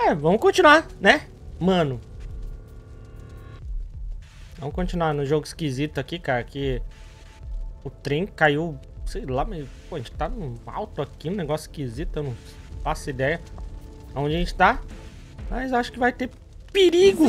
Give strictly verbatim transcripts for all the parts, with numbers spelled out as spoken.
É, vamos continuar, né? Mano. Vamos continuar no jogo esquisito aqui, cara. Que o trem caiu, sei lá, mas pô, a gente tá no alto aqui, um negócio esquisito, eu não faço ideia onde a gente tá. Mas acho que vai ter perigo.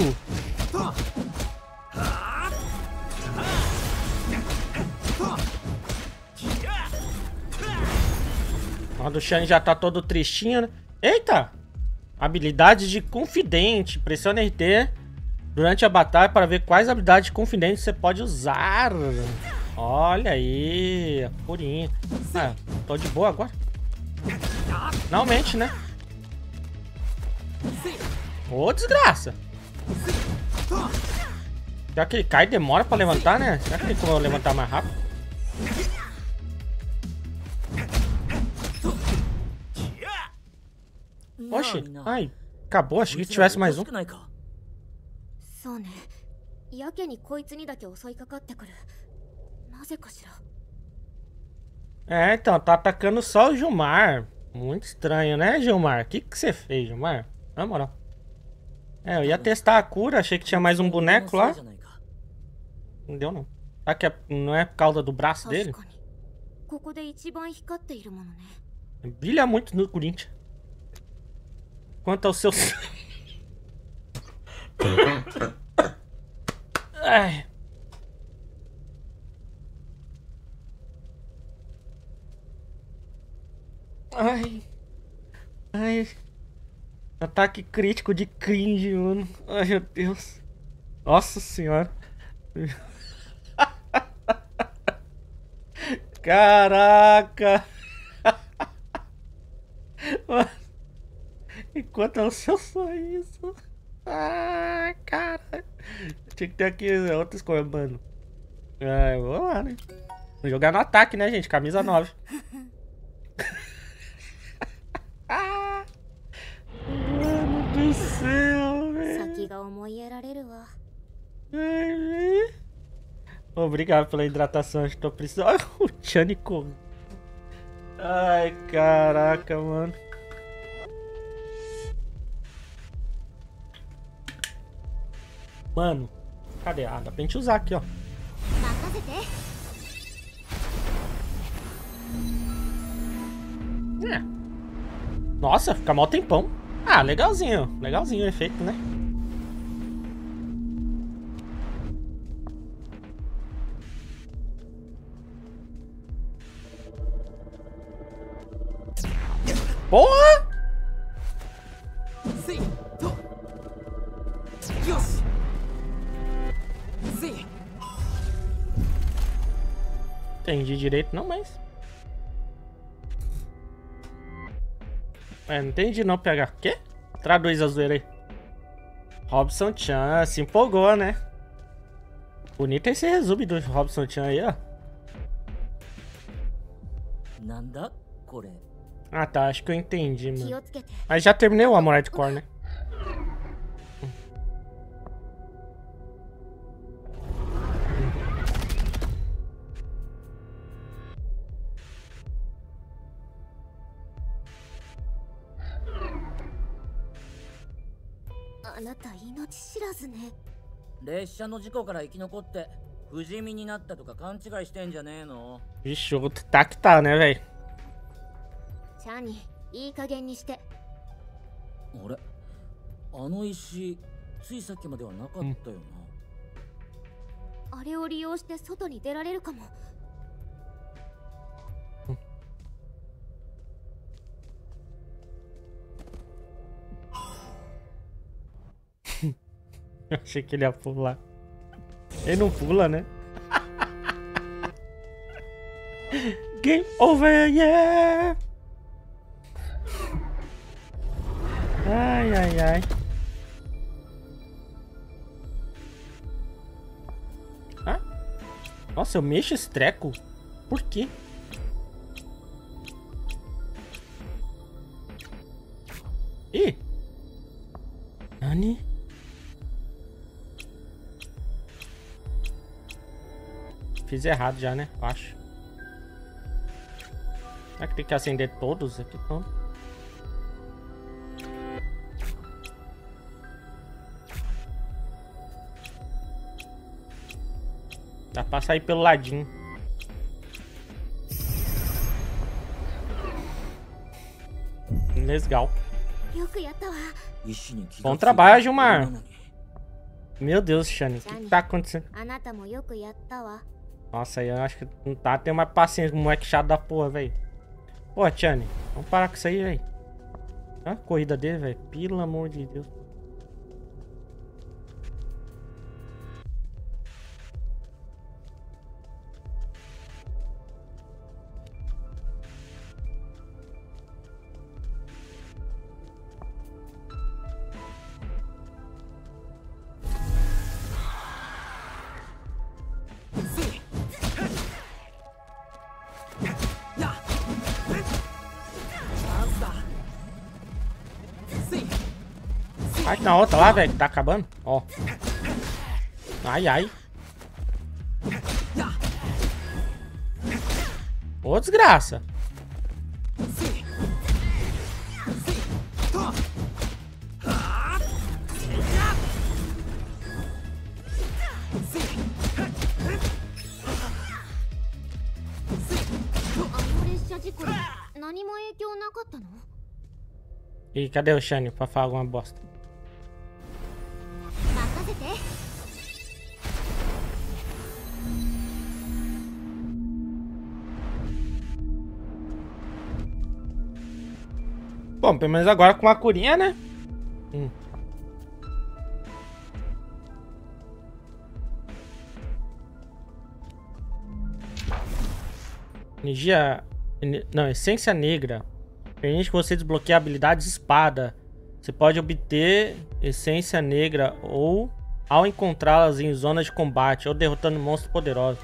O do Shang já tá todo tristinho, né? Eita! Habilidades de confidente. Pressione R T durante a batalha para ver quais habilidades de confidente você pode usar. Olha aí, a purinha. Ah, tô de boa agora. Finalmente, né? Ô, desgraça. Já que ele cai, demora pra levantar, né? Será que tem como eu levantar mais rápido? Oxi, ai, acabou, achei que tivesse mais um. É, então, tá atacando só o Gilmar. Muito estranho, né, Gilmar? O que que você fez, Gilmar? Na moral. É, eu ia testar a cura, achei que tinha mais um boneco lá. Não deu, não. Será que é, não é por causa do braço dele? Brilha muito no Corinthians. Quanto ao seu... Ai. Ai. Ai. Ataque crítico de cringe, mano. Ai, meu Deus. Nossa senhora. Caraca. Enquanto é o seu sorriso. Ah, cara. Tinha que ter aqui outras coisas, mano. Ah, vamos lá, né? Vou jogar no ataque, né, gente? Camisa nove. Ah, mano do céu, velho. Obrigado pela hidratação, acho que tô precisando. O Tchanico. Ai, caraca, mano. Mano, cadê? Ah, dá pra gente usar aqui, ó. É. Nossa, fica mó tempão. Ah, legalzinho. Legalzinho o efeito, né? Porra! Entendi direito, não, mas... É, não entendi não, P H. Quê? Traduz a zoeira aí. Robson Chan, se empolgou, né? Bonito esse resumo do Robson Chan aí, ó. Ah, tá, acho que eu entendi, mano. Mas já terminei o Amorai de Core, né? Vixe, o outro tá que tá, né, velho? Eu achei que ele ia pular. Ele não pula, né? Game over, yeah! Ai, ai, ai. Ah? Nossa, eu mexo esse treco? Por quê? Ih! Nani? Fiz errado já, né? Acho. Será que tem que acender todos aqui? Não. Dá pra sair pelo ladinho. Legal. Bom trabalho, Gilmar. Meu Deus, Shani, o que, que tá acontecendo? Nossa, aí eu acho que não tá tendo mais paciência, moleque chato da porra, velho. Pô, Shani, vamos parar com isso aí, velho. Olha a corrida dele, velho. Pelo amor de Deus. Ai, na outra lá, velho, que tá acabando. Ó. Ai, ai. Ô, desgraça. E cadê o Shani pra falar alguma bosta? Bom, pelo menos agora com a curinha, né? Hum. Energia... Não, essência negra. Permite que você desbloqueie habilidades espada. Você pode obter essência negra ou ao encontrá-las em zonas de combate ou derrotando monstros poderosos.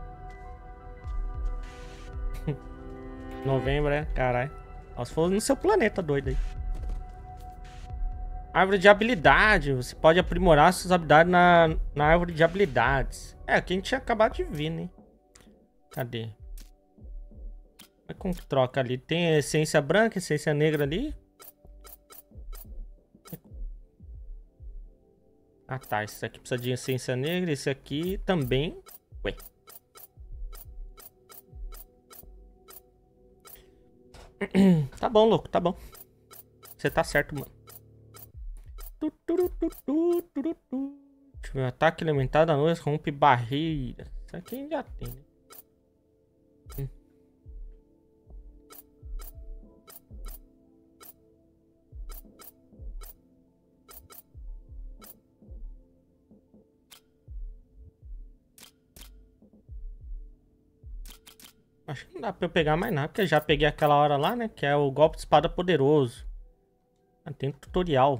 Novembro, é? Caralho. Se for no seu planeta doido aí. Árvore de habilidade. Você pode aprimorar suas habilidades na, na árvore de habilidades. É, aqui a gente tinha acabado de vir, né? Cadê? É como que troca ali? Tem a essência branca, essência negra ali. Ah tá, esse aqui precisa de essência negra. Esse aqui também. Ué. Tá bom, louco, tá bom. Você tá certo, mano. Deixa eu ver. Ataque elementar da noite, rompe barreira. Isso aqui já tem, né? Hum. Acho que não dá pra eu pegar mais nada, porque eu já peguei aquela hora lá, né? Que é o golpe de espada poderoso. Ah, tem tutorial.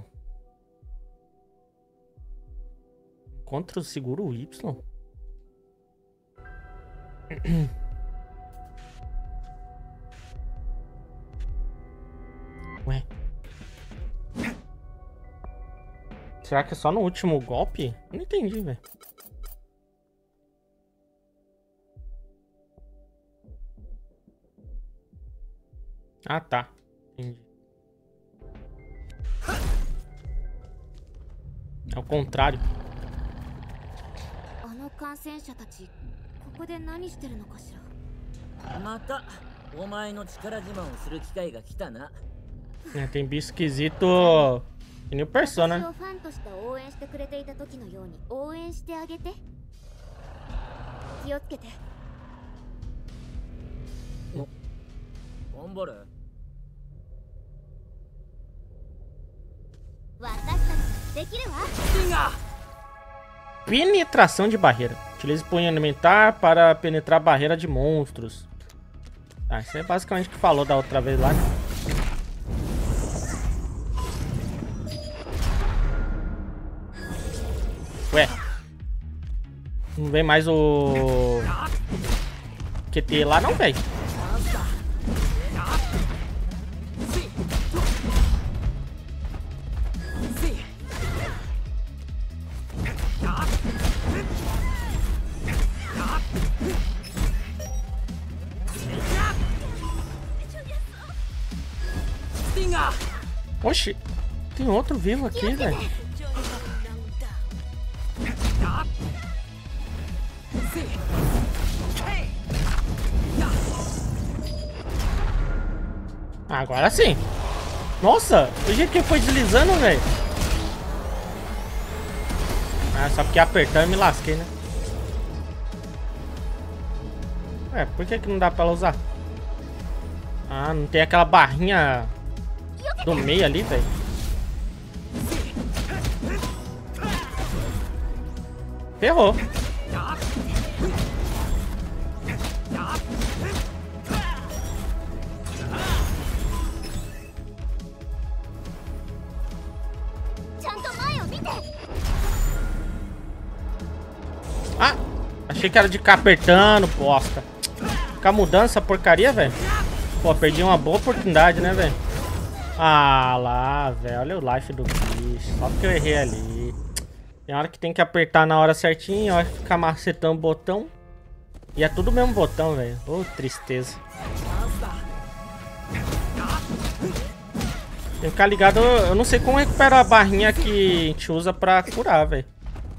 Encontra o seguro Y. Ué. Será que é só no último golpe? Não entendi, velho. Ah, tá. Entendi. É o contrário. É, tem bicho esquisito que nem o Persona. Penetração de barreira. Utilize punho alimentar para penetrar barreira de monstros. Ah, isso é basicamente o que falou da outra vez lá. Ué. Não vem mais o Q T lá não, velho. Oxi, tem outro vivo aqui, velho. Agora sim. Nossa, o jeito que foi deslizando, velho. Ah, só porque apertando eu me lasquei, né? É, por que que não dá pra ela usar? Ah, não tem aquela barrinha do meio ali, velho. Ferrou. Ah, achei que era de ficar apertando, bosta. Ficar mudando essa porcaria, velho. Pô, perdi uma boa oportunidade, né, velho? Ah, lá, velho. Olha o life do bicho. Só porque eu errei ali. Tem hora que tem que apertar na hora certinha, ó, ficar macetando o botão. E é tudo o mesmo botão, velho. Ô, tristeza. Tem que ficar ligado. Eu não sei como recupera a barrinha que a gente usa pra curar, velho.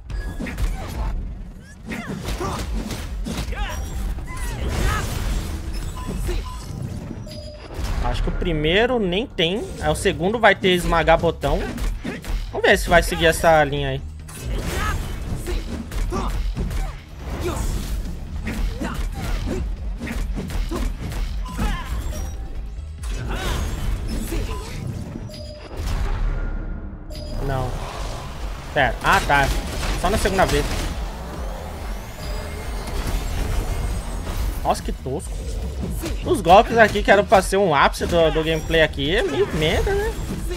Acho que o primeiro nem tem. Aí o segundo vai ter esmagar botão. Vamos ver se vai seguir essa linha aí. Não. Pera. Ah, tá. Só na segunda vez. Nossa, que tosco. Os golpes aqui que eram pra ser um ápice do, do gameplay aqui é meio merda, né?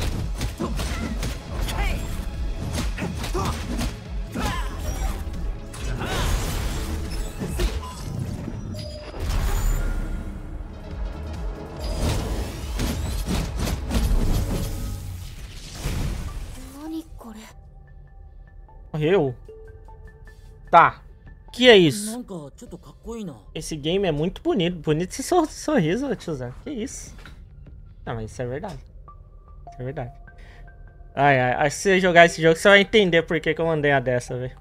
Morreu. Tá. Que é isso? Esse game é muito bonito. Bonito esse sor sorriso, tiozão. Que isso? Não, mas isso é verdade. Isso é verdade. Ai, ai. Acho que se você jogar esse jogo, você vai entender por que, que eu mandei a dessa, velho.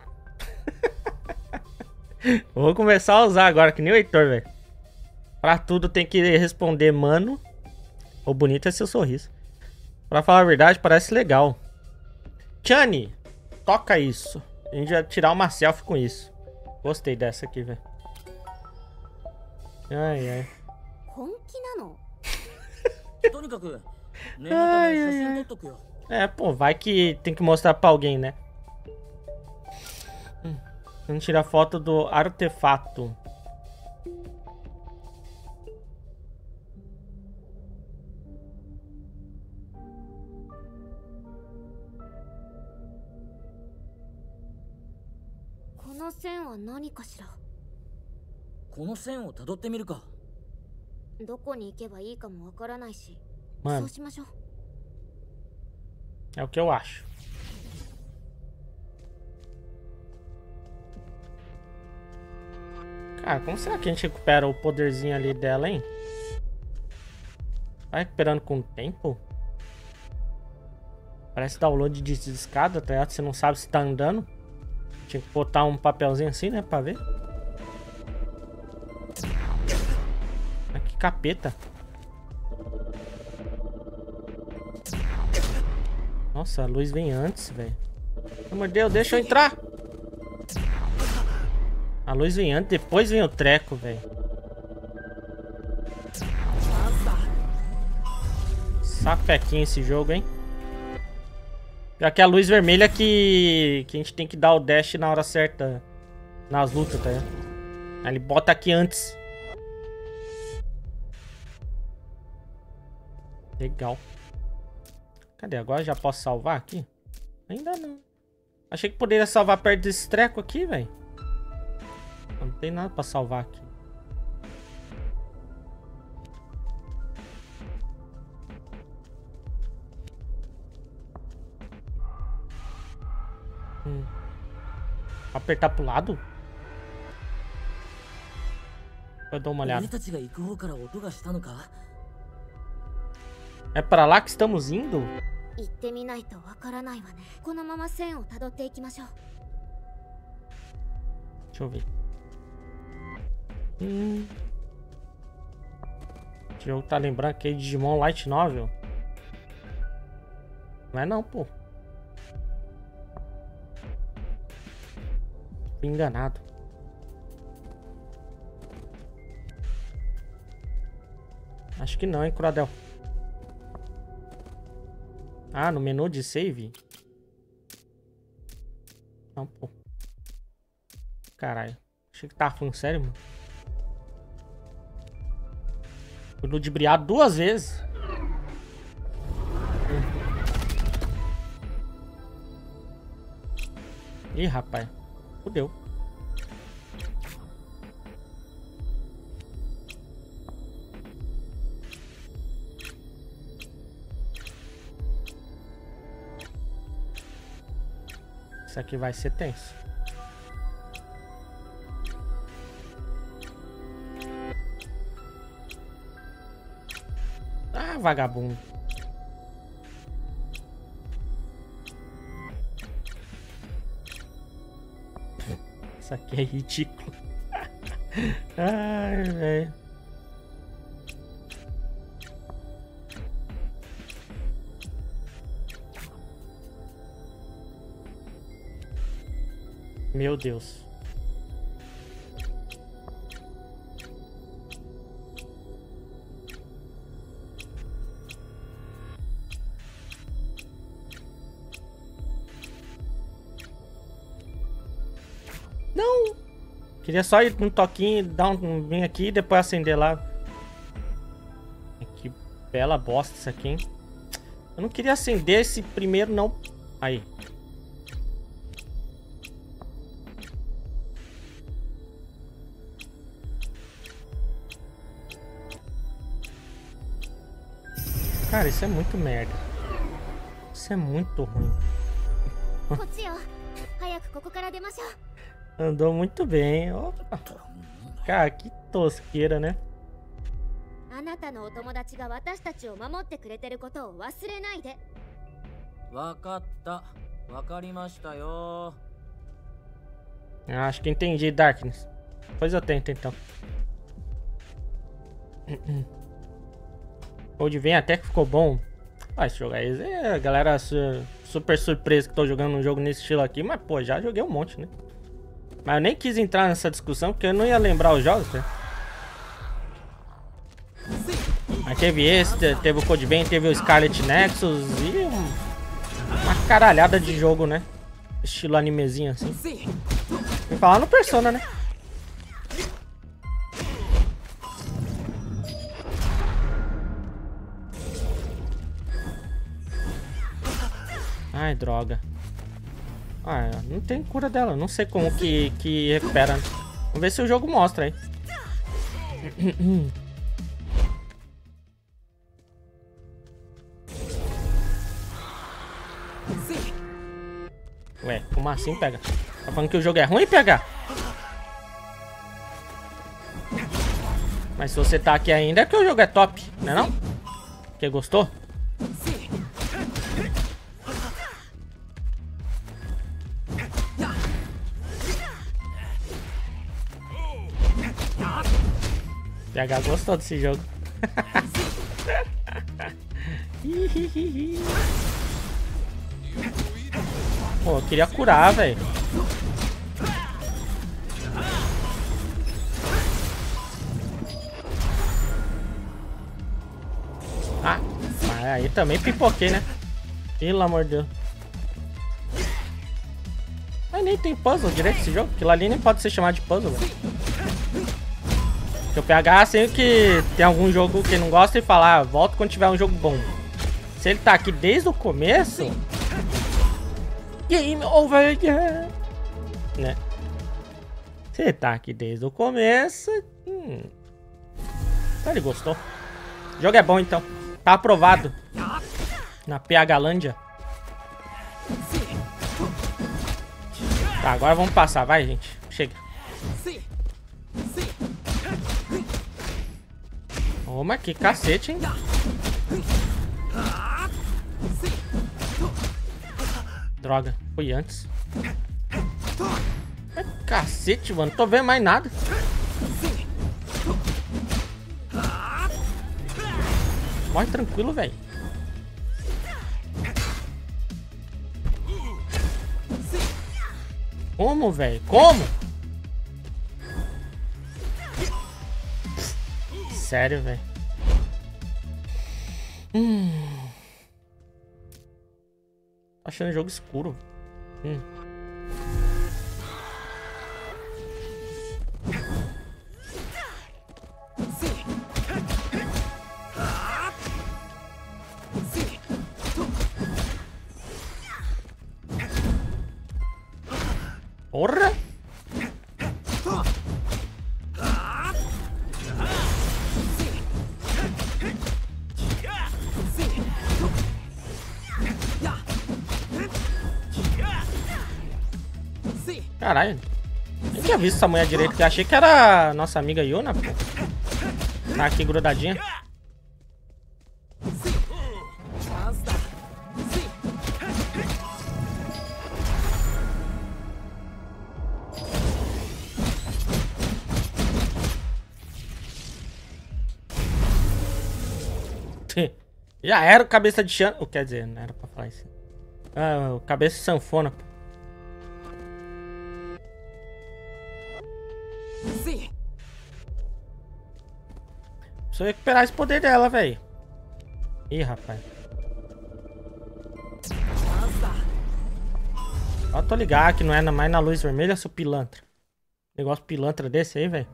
Vou começar a usar agora, que nem o Heitor, velho. Pra tudo tem que responder, mano. O bonito é seu sorriso. Pra falar a verdade, parece legal. Chani, toca isso. A gente vai tirar uma selfie com isso. Gostei dessa aqui, velho. Ai, ai. ai, ai, ai. É, pô, vai que tem que mostrar pra alguém, né? Hum, vamos tirar foto do artefato. Mano, é o que eu acho. Cara, como será que a gente recupera o poderzinho ali dela, hein? Vai recuperando com o tempo? Parece download de escada, tá ligado? Você não sabe se tá andando. Tinha que botar um papelzinho assim, né? Pra ver. Ah, que capeta. Nossa, a luz vem antes, velho. Pelo amor de Deus, deixa eu entrar. A luz vem antes, depois vem o treco, velho. Sapequinho esse jogo, hein? Já que a luz vermelha que, que a gente tem que dar o dash na hora certa nas lutas, tá? Aí ele bota aqui antes. Legal. Cadê? Agora já posso salvar aqui? Ainda não. Achei que poderia salvar perto desse treco aqui, velho. Não tem nada pra salvar aqui. Hum. Apertar pro lado? Eu dou uma olhada. É pra lá que estamos indo? Deixa eu ver. Hum. O jogo tá lembrando aquele Digimon Light Novel. Não é não, pô. Fui enganado. Acho que não, hein, Cruadel. Ah, no menu de save? Não, pô. Caralho. Achei que tava falando sério, mano. Fui ludibriado duas vezes. Ih, rapaz. Fudeu. Isso aqui vai ser tenso. Ah, vagabundo. Isso aqui é ridículo. Ai, velho. Meu Deus. Não! Queria só ir um toquinho, dar um vir aqui e depois acender lá. Que bela bosta isso aqui, hein? Eu não queria acender esse primeiro, não. Aí. Cara, isso é muito merda. Isso é muito ruim. Andou muito bem. Opa. Cara, que tosqueira, né? Acho que entendi, Darkness. Depois eu tento, então. Hoje vem até que ficou bom. Ah, esse jogo aí é a galera super surpresa que tô jogando um jogo nesse estilo aqui. Mas, pô, já joguei um monte, né? Mas eu nem quis entrar nessa discussão porque eu não ia lembrar os jogos, né? Mas teve esse, teve o Code Vein, teve o Scarlet Nexus e um, uma caralhada de jogo, né? Estilo animezinho assim. Vou falar no Persona, né? Ai, droga. Ah, não tem cura dela. Não sei como que, que recupera. Vamos ver se o jogo mostra aí. Ué, como assim, pega? Tá falando que o jogo é ruim, pega? Mas se você tá aqui ainda é que o jogo é top, não é não? Que gostou? P H gostou desse jogo. Pô, eu queria curar, velho. Ah, mas aí também pipoquei, né? Pelo amor de Deus. Mas nem tem puzzle direito esse jogo. Aquilo ali nem pode ser chamado de puzzle, velho. Se eu pegar assim que tem algum jogo que não gosta e falar, ah, volta quando tiver um jogo bom. Se ele tá aqui desde o começo, game over, yeah. Né? Se ele tá aqui desde o começo, hum, então ele gostou. O jogo é bom então, tá aprovado na PHlândia. Tá, agora vamos passar, vai gente, chega. Ô, mas que cacete, hein? Droga, foi antes. É cacete, mano. Não tô vendo mais nada. Morre tranquilo, velho. Como, velho? Como? Sério, velho. Hum. Tô achando o jogo escuro. Hum. Porra! Caralho. Nem tinha visto essa mulher direito, que eu achei que era nossa amiga Yuna, pô. Tá aqui grudadinha. Já era o cabeça de chão. Quer dizer, não era pra falar isso. Ah, o cabeça de sanfona, pô. Preciso recuperar esse poder dela, velho. Ih, rapaz. Ó, tô ligado que não é mais na luz vermelha, seu pilantra. Negócio pilantra desse aí, velho.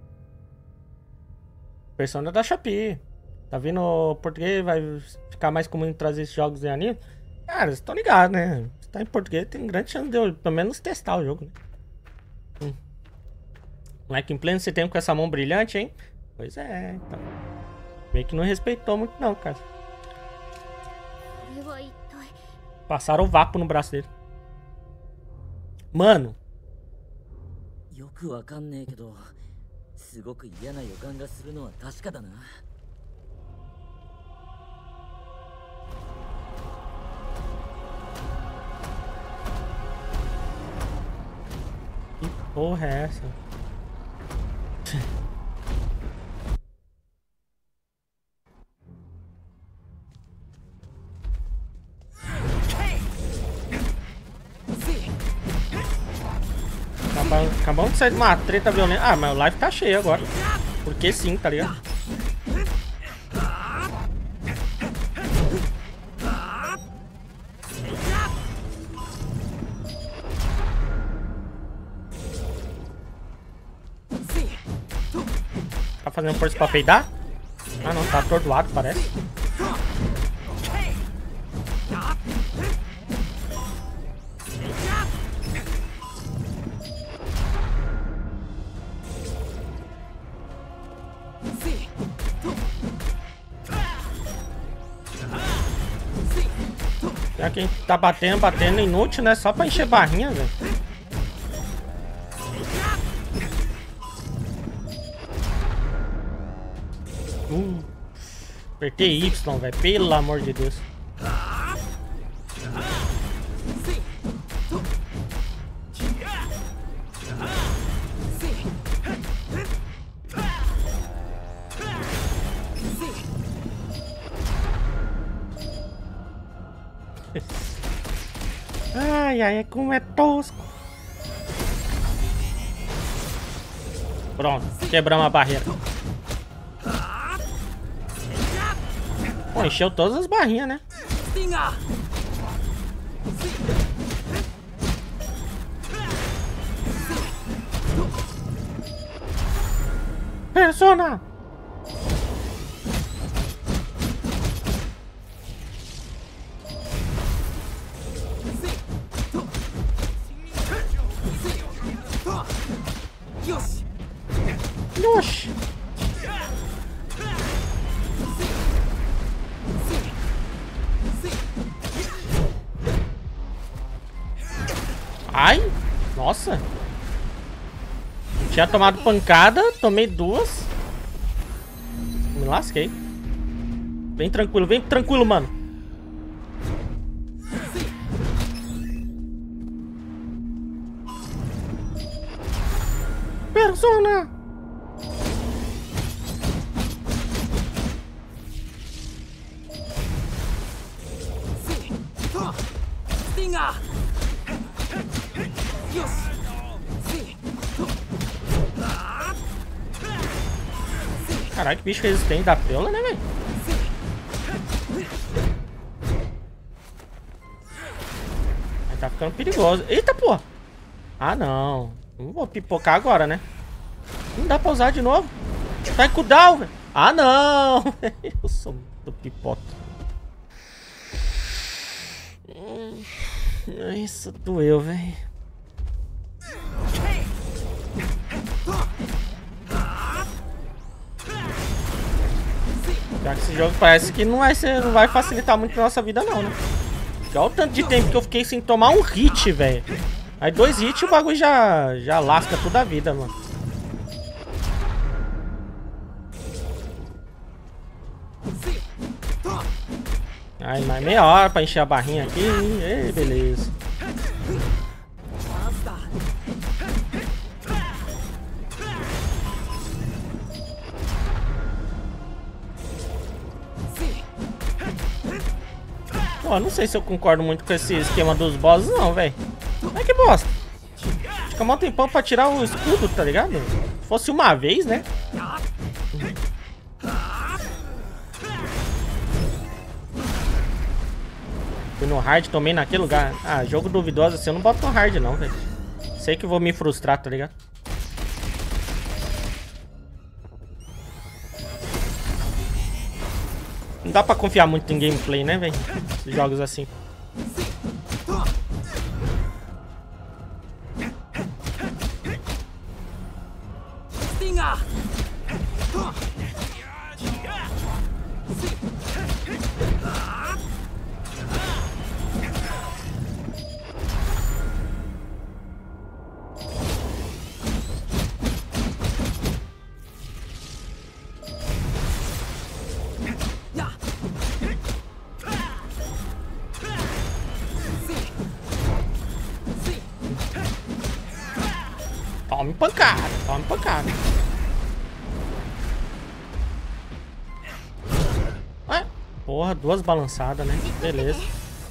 Persona da Shopee. Tá vendo o português? Vai ficar mais comum trazer esses jogos em anime? Cara, vocês estão ligados, né? Se tá em português, tem grande chance de eu, pelo menos, testar o jogo, né? Hum. Moleque em pleno setembro com essa mão brilhante, hein? Pois é, então. Meio que não respeitou muito, não, cara. Passaram o vácuo no braço dele. Mano. Que porra é essa? Acabamos de sair de uma treta violenta. Ah, mas o live tá cheio agora. Porque sim, tá ligado? Tá fazendo força pra peidar? Ah não, tá atordoado, parece. Já quem tá batendo, batendo inútil, né? Só pra encher barrinha, velho. Uh, apertei Y, velho. Pelo amor de Deus. Ai, ai, como é tosco. Pronto, quebramos a barreira. Pô, encheu todas as barrinhas, né? Persona! Oxi! Ai! Nossa! Tinha tomado pancada, tomei duas. Me lasquei. Vem tranquilo, vem tranquilo, mano. Persona! Caralho, que bicho resistente da piola, né, velho? Aí tá ficando perigoso. Eita, porra! Ah, não. Não vou pipocar agora, né? Não dá pra usar de novo. Tá com down, velho. Ah, não. Eu sou do pipoca. Isso doeu, velho. Já que esse jogo parece que não vai, ser, não vai facilitar muito a nossa vida, não, né? Olha o tanto de tempo que eu fiquei sem tomar um hit, velho. Aí dois hits e o bagulho já, já lasca toda a vida, mano. Ai, mais meia hora pra encher a barrinha aqui. Ei, beleza. Pô, não sei se eu concordo muito com esse esquema dos bosses, não, velho. Ai, que bosta. Fica mal tempão pra tirar o escudo, tá ligado? Se fosse uma vez, né? Fui no hard, tomei naquele lugar. Ah, jogo duvidoso assim, eu não boto no hard, não, velho. Sei que eu vou me frustrar, tá ligado? Não dá pra confiar muito em gameplay, né, velho? Jogos assim. Tome pancada, tome pancada. Ué? Porra, duas balançadas, né? Beleza.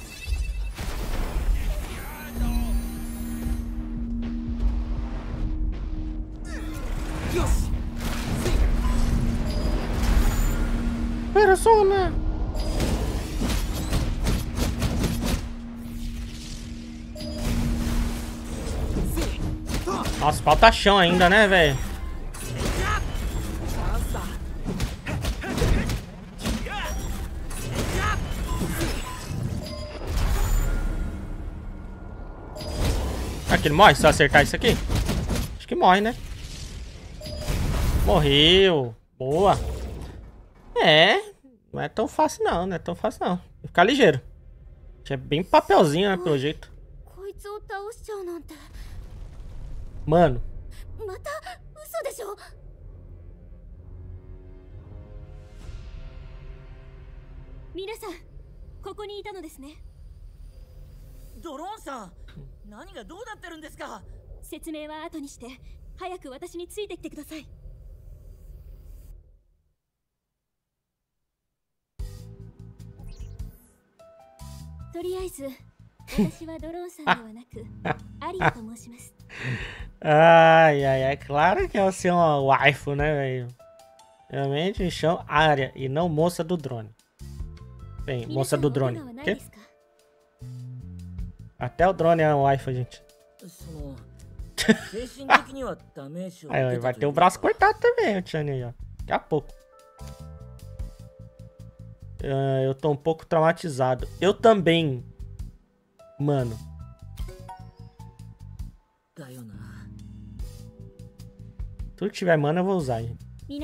Persona! Nossa, falta chão ainda, né, velho? Aqui ele morre se eu acertar isso aqui? Acho que morre, né? Morreu. Boa. É. Não é tão fácil não, não é tão fácil não. Tem que ficar ligeiro. É bem papelzinho, né, pelo jeito. Mano. Drone-san, 何がどうなってるんですか? 説明は後にして、早く私についてきてください。とりあえず、私はドローンさんではなく、アリアと申します。 Ai, ai, ai, claro que é ser uma waifu, né, velho? Realmente me chamo Arya e não moça do drone. Bem, moça do drone. Quê? Até o drone é uma waifu, gente. Aí, vai ter o braço cortado também, o Tiani aí, ó. Daqui a pouco. Uh, eu tô um pouco traumatizado. Eu também. Mano. Tudo que tiver mana eu vou usar, gente. Hum.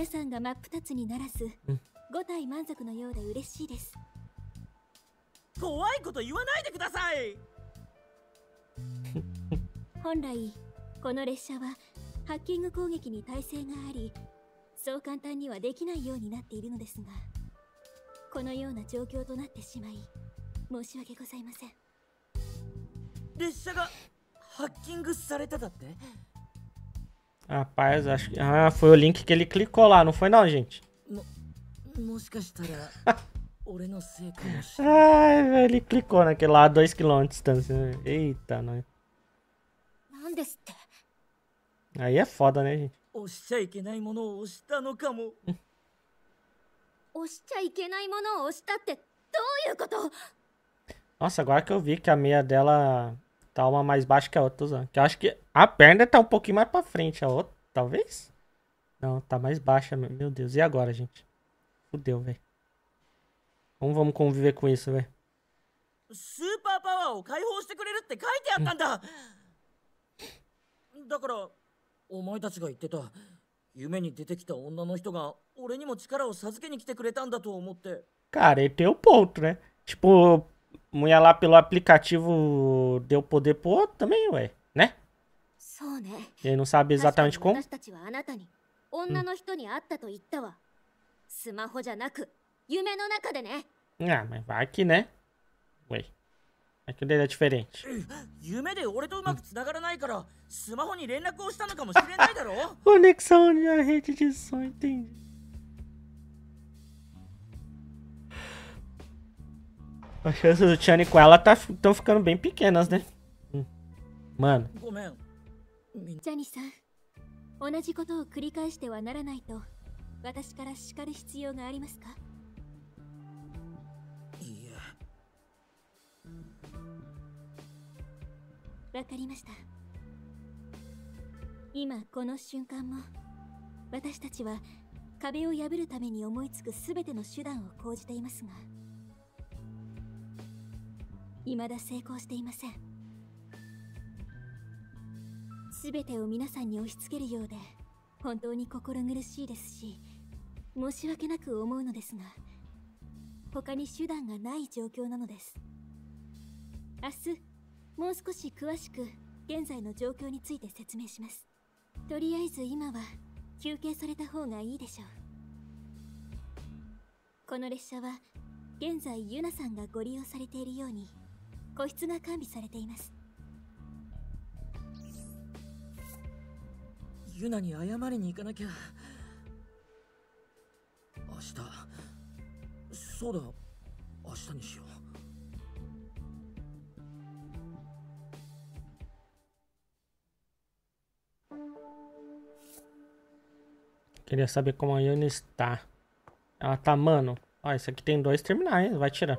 Rapaz, acho que... Ah, foi o link que ele clicou lá, não foi não, gente? Ai, velho, ele clicou naquele lá a dois quilômetros de distância. Né? Eita, nós. Aí é foda, né, gente? Nossa, agora que eu vi que a meia dela tá uma mais baixa que a outra, tô usando. Que eu acho que a perna tá um pouquinho mais pra frente, a outra, talvez? Não, tá mais baixa, meu Deus. E agora, gente? Fudeu, velho. Como vamos conviver com isso, velho? Super power を解放してくれるって書いてあったんだ。だからお前たちが言ってた夢に出てきた女の人が俺にも力を授けに来てくれたんだと思って。 Cara, ele tem o ponto, né? Tipo, mulher lá pelo aplicativo deu poder pro outro também, ué, né? Ele não sabe exatamente como. Hum. Ah, mas vai que, né? Ué. É que o dele é diferente. Conexão de rede de som, entendi. As chances do Chani com ela estão ficando bem pequenas, né? Hum. Mano. Chani-san, 同じことを繰り返してはならないと私から叱る必要がありますか? いいえ。わかりました。今この瞬間も私たちは壁を破るために思いつくすべての手段を講じていますが、未だ成功していません。すべてを皆さんに押し付けるようで本当に心苦しいですし、申し訳なく思うのですが、他に手段がない状況なのです。明日もう少し詳しく現在の状況について説明します。とりあえず今は休憩された方がいいでしょう。この列車は現在ユナさんがご利用されているように個室が完備されています。ユナに謝りに行かなきゃ。明日。そうだ、明日にしよう。Queria saber como a Yuna está. Ela tá, mano. Ó, isso aqui tem dois terminais, vai tirar.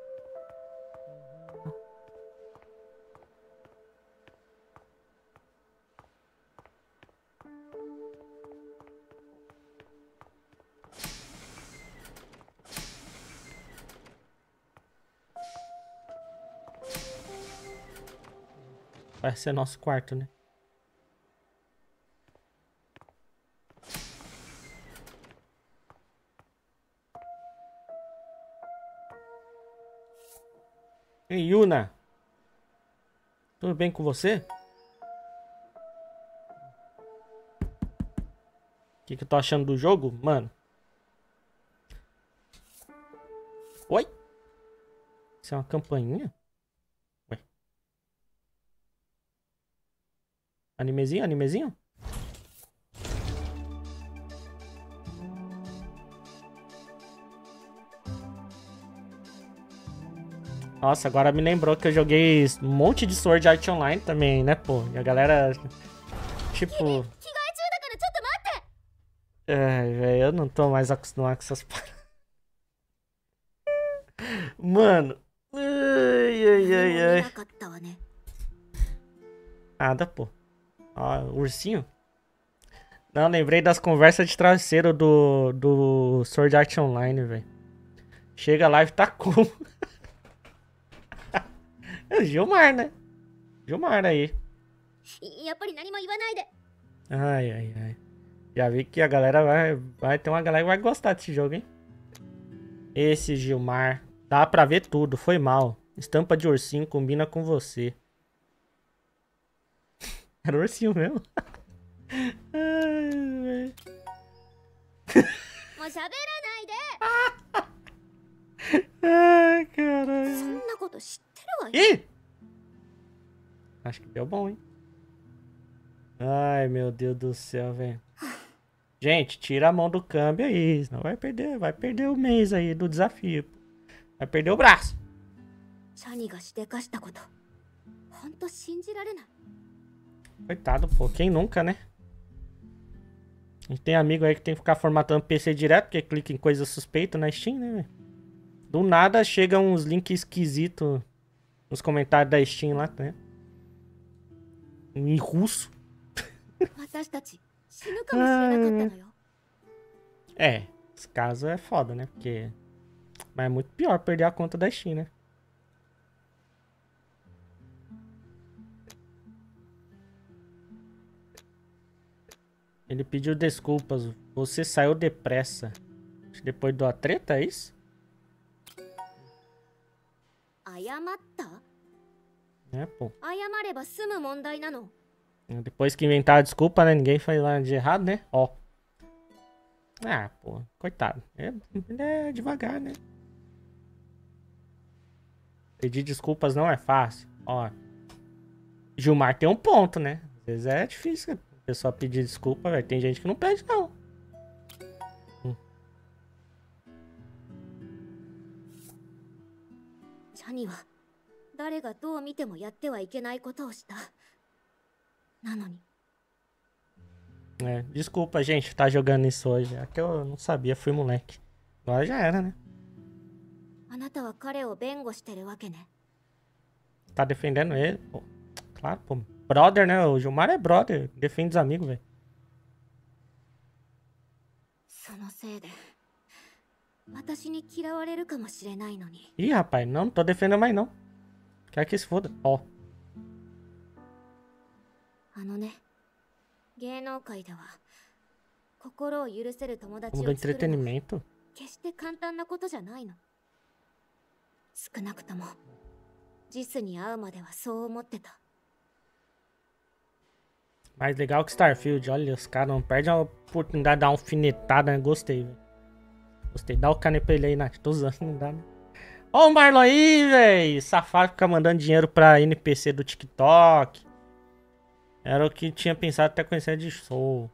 Vai ser nosso quarto, né? Ei, Yuna. Tudo bem com você? O que, que eu tô achando do jogo? Mano. Oi? Isso é uma campainha? Ué. Animezinho, animezinho? Nossa, agora me lembrou que eu joguei um monte de Sword Art Online também, né, pô? E a galera, tipo... Ai, velho, eu não tô mais acostumado com essas paradas. Mano. Ai, ai, ai, ai. Nada, pô. Ó, ursinho. Não, lembrei das conversas de travesseiro do, do Sword Art Online, velho. Chega lá e tá como? É o Gilmar, né? Gilmar aí. Ai, ai, ai. Já vi que a galera vai... Vai ter uma galera que vai gostar desse jogo, hein? Esse Gilmar. Dá pra ver tudo. Foi mal. Estampa de ursinho combina com você. Era ursinho mesmo? Ai, ai, caralho. Ih! Acho que deu bom, hein? Ai, meu Deus do céu, velho. Gente, tira a mão do câmbio aí. Senão vai perder, vai perder o mês aí do desafio. Vai perder o braço. シャニがしでかしたこと、ほんと信じられない。 Coitado, pô. Quem nunca, né? A gente tem amigo aí que tem que ficar formatando P C direto, porque clica em coisa suspeita na Steam, né, velho? Do nada chega uns links esquisitos nos comentários da Steam lá, né? Em russo. É, esse caso é foda, né? Porque... Mas é muito pior perder a conta da Steam, né? Ele pediu desculpas. Você saiu depressa. Depois da treta, é isso? É, pô. Depois que inventar a desculpa, né? Ninguém faz nada de errado, né? Ó. Ah, pô. Coitado. É, é devagar, né? Pedir desculpas não é fácil. Ó. Gilmar tem um ponto, né? Às vezes é difícil a pessoa pedir desculpa, velho. Tem gente que não pede, não. Hum. É, desculpa, gente, tá jogando isso hoje. É que eu não sabia, fui moleque. Agora já era, né? Tá defendendo ele, pô. Claro, pô. Brother, né? O Gilmar é brother. Defende os amigos, velho. Ih, rapaz, não, não tô defendendo mais, não. Quer que se foda. Ó. Como do entretenimento. Mais legal que Starfield. Olha, os caras não perdem a oportunidade de dar uma alfinetada, né? Gostei, velho. Gostei. Dá o cane pra ele aí, Nath. Tô usando, não dá, né? Ó o Marlon aí, velho. Safado fica mandando dinheiro pra N P C do TikTok. Era o que tinha pensado até conhecer de Soul.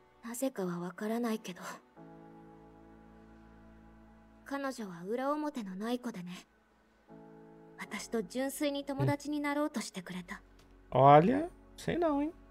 Olha, sei não, hein?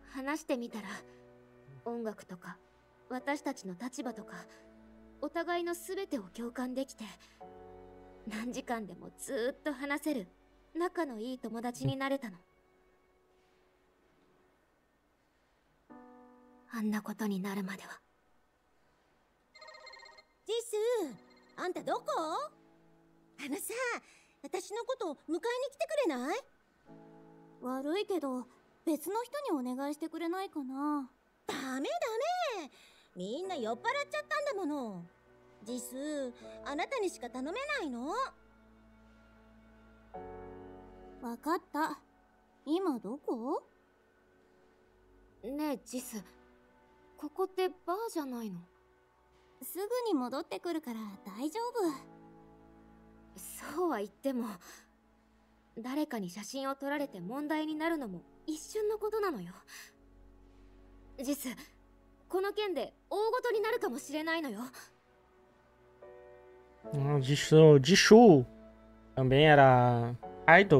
Ah, Jishu, Jishu também era idol.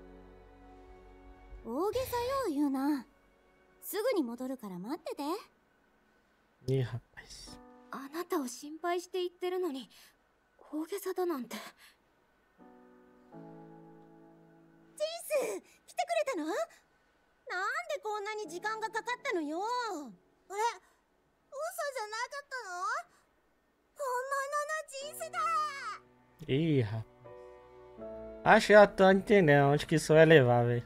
Ih, rapaz. Ih, rapaz. Acho que já tô entendendo onde que isso vai levar, velho.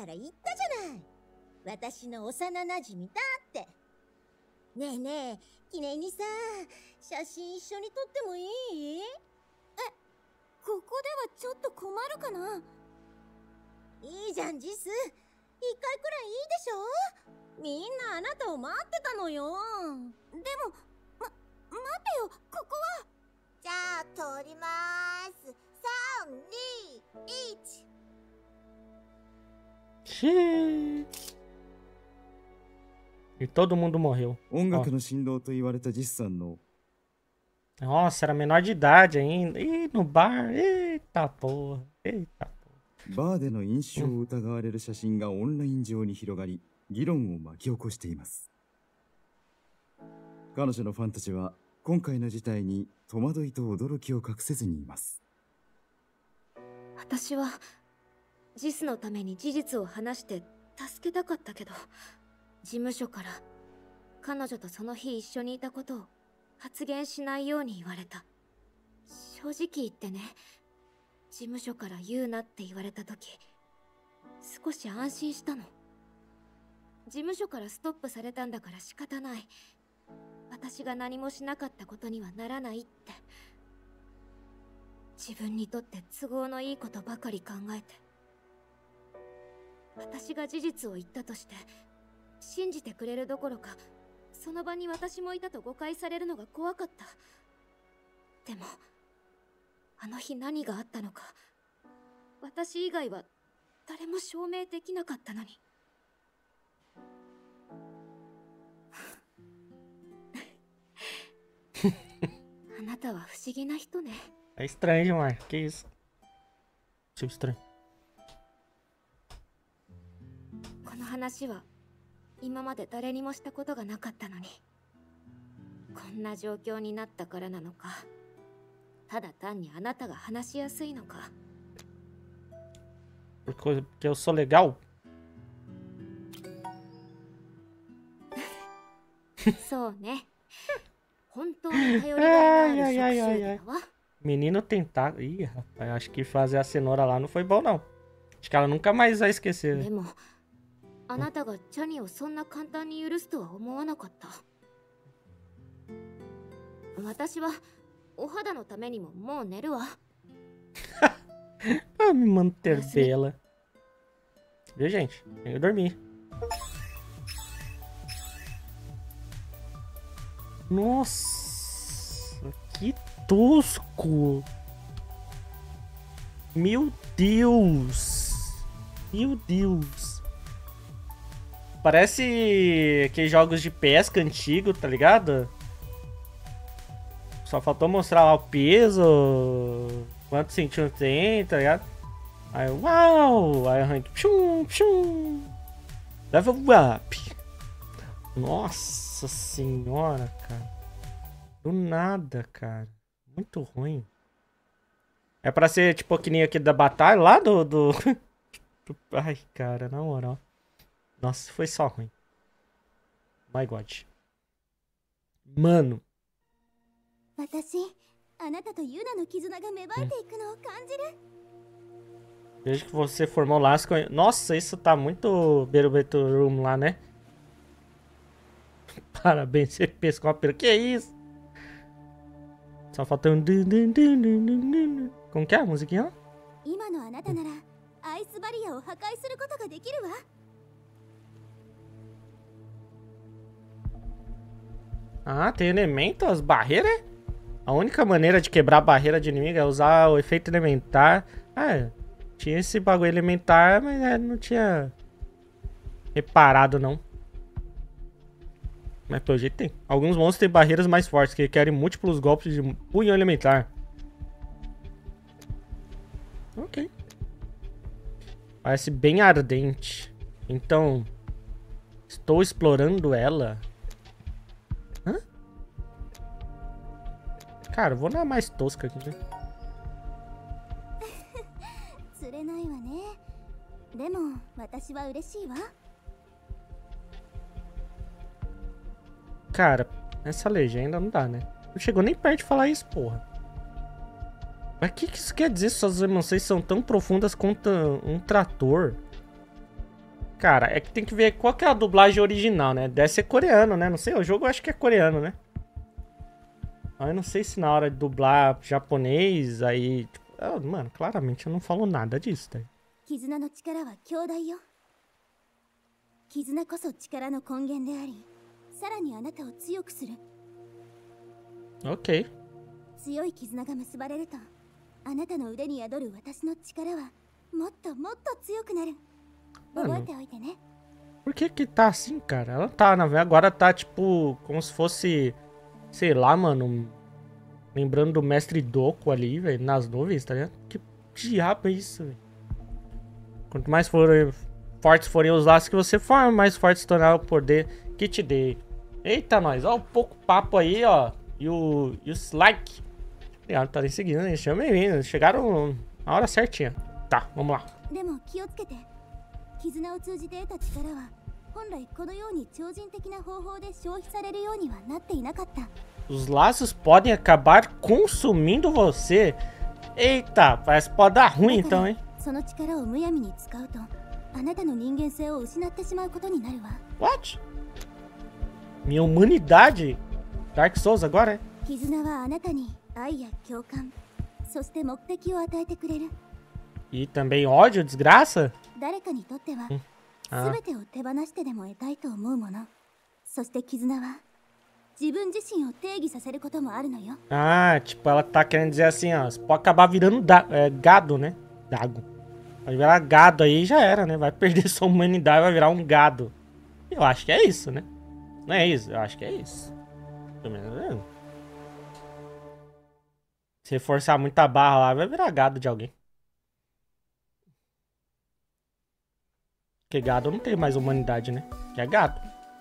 Xiii. E todo mundo morreu. 音楽の振動と言われた実さんの Nossa, era menor de idade ainda. Ih, no bar. Eita porra. Eita porra. バーでの飲酒を疑われる写真がオンライン上に広がり、議論を巻き起こしています。彼女のファンたちは今回の事態に戸惑いと驚きを隠せずにいます。 私はジスのために事実を話して助けたかったけど、事務所から彼女とその日一緒にいたことを発言しないように言われた。正直言ってね、事務所から言うなって言われた時、少し安心したの。事務所からストップされたんだから仕方ない。私が何もしなかったことにはならないって。自分にとって都合のいいことばかり考えて。私が事実を言ったとして信じてくれるどころか、その場に私もいたと誤解されるのが怖かった。でもあの日何があったのか、私以外は誰も証明できなかったのに。あなたは不思議な人ね。 É estranho demais. Que isso? Tipo estranho. この話は今まで誰にもしたことがなかったのに、こんな状況になったからなのか、ただ単にあなたが話しやすいのか。 Porque eu sou legal? そうね。本当に頼りがいのある職種だわ。 Menino tentáculo. Ih, rapaz, acho que fazer a cenoura lá não foi bom, não. Acho que ela nunca mais vai esquecer. でもあなたがチャニをそんな簡単に許すとは思わなかった。私はお肌のためにももう寝るわ。 Pra me manter bela. Viu, gente? Tenho que dormir. Nossa, que tosco. Meu Deus. Meu Deus. Parece aqueles jogos de pesca antigo, tá ligado? Só faltou mostrar lá o peso, quantos centímetros tem, tá ligado? Aí, uau! Aí arranca. Pshum, pshum. Level up. Nossa senhora, cara. Do nada, cara. Muito ruim. É pra ser tipo que nem aquele da batalha lá do... do... Ai, cara, na moral. Nossa, foi só ruim. My God. Mano. Vejo que você formou laço com... Nossa, isso tá muito Berubeto Room lá, né? Parabéns, você pescou uma pera. Que é isso? Só falta um... Como que é a musiquinha? Ah, tem elemento, as barreiras? A única maneira de quebrar a barreira de inimigo é usar o efeito elementar. Ah, é. Tinha esse bagulho elementar, mas é, não tinha reparado, não. Mas pelo jeito tem. Alguns monstros têm barreiras mais fortes, que requerem múltiplos golpes de punho elementar. Ok. Parece bem ardente. Então, estou explorando ela. Hã? Cara, eu vou na mais tosca aqui, né? Cara, essa legenda não dá, né? Não chegou nem perto de falar isso, porra. Mas o que, que isso quer dizer? Suas emoções são tão profundas quanto um trator. Cara, é que tem que ver qual que é a dublagem original, né? Deve ser coreano, né? Não sei, o jogo eu acho que é coreano, né? Mas eu não sei se na hora de dublar japonês, aí... Tipo, oh, mano, claramente eu não falo nada disso, tá? Ok. Mano, por que que tá assim, cara? Ela tá, na verdade, agora tá tipo como se fosse, sei lá, mano, Lembrando do mestre Doku ali, velho, nas nuvens, tá ligado? Que diabo é isso, velho? Quanto mais forem fortes forem os laços que você forma, mais forte se tornará o poder que te dê. Eita, nós, ó, um pouco papo aí, ó. E o, e o Slike. Obrigado por estarem seguindo, né? Sejam bem-vindos. Chegaram na hora certinha. Tá, vamos lá. Os laços podem acabar consumindo você. Eita, parece que pode dar ruim então, hein? What? Minha humanidade? Dark Souls agora, é? E também ódio, desgraça? Hum. Ah. Ah, tipo, ela tá querendo dizer assim, ó, você pode acabar virando da, é, gado, né? Dago. Vai virar gado aí já era, né? Vai perder sua humanidade, vai virar um gado. Eu acho que é isso, né? Não é isso? Eu acho que é isso. Pelo menos é. Se forçar muita barra lá, vai virar gado de alguém. Porque gado não tem mais humanidade, né? Que é gado.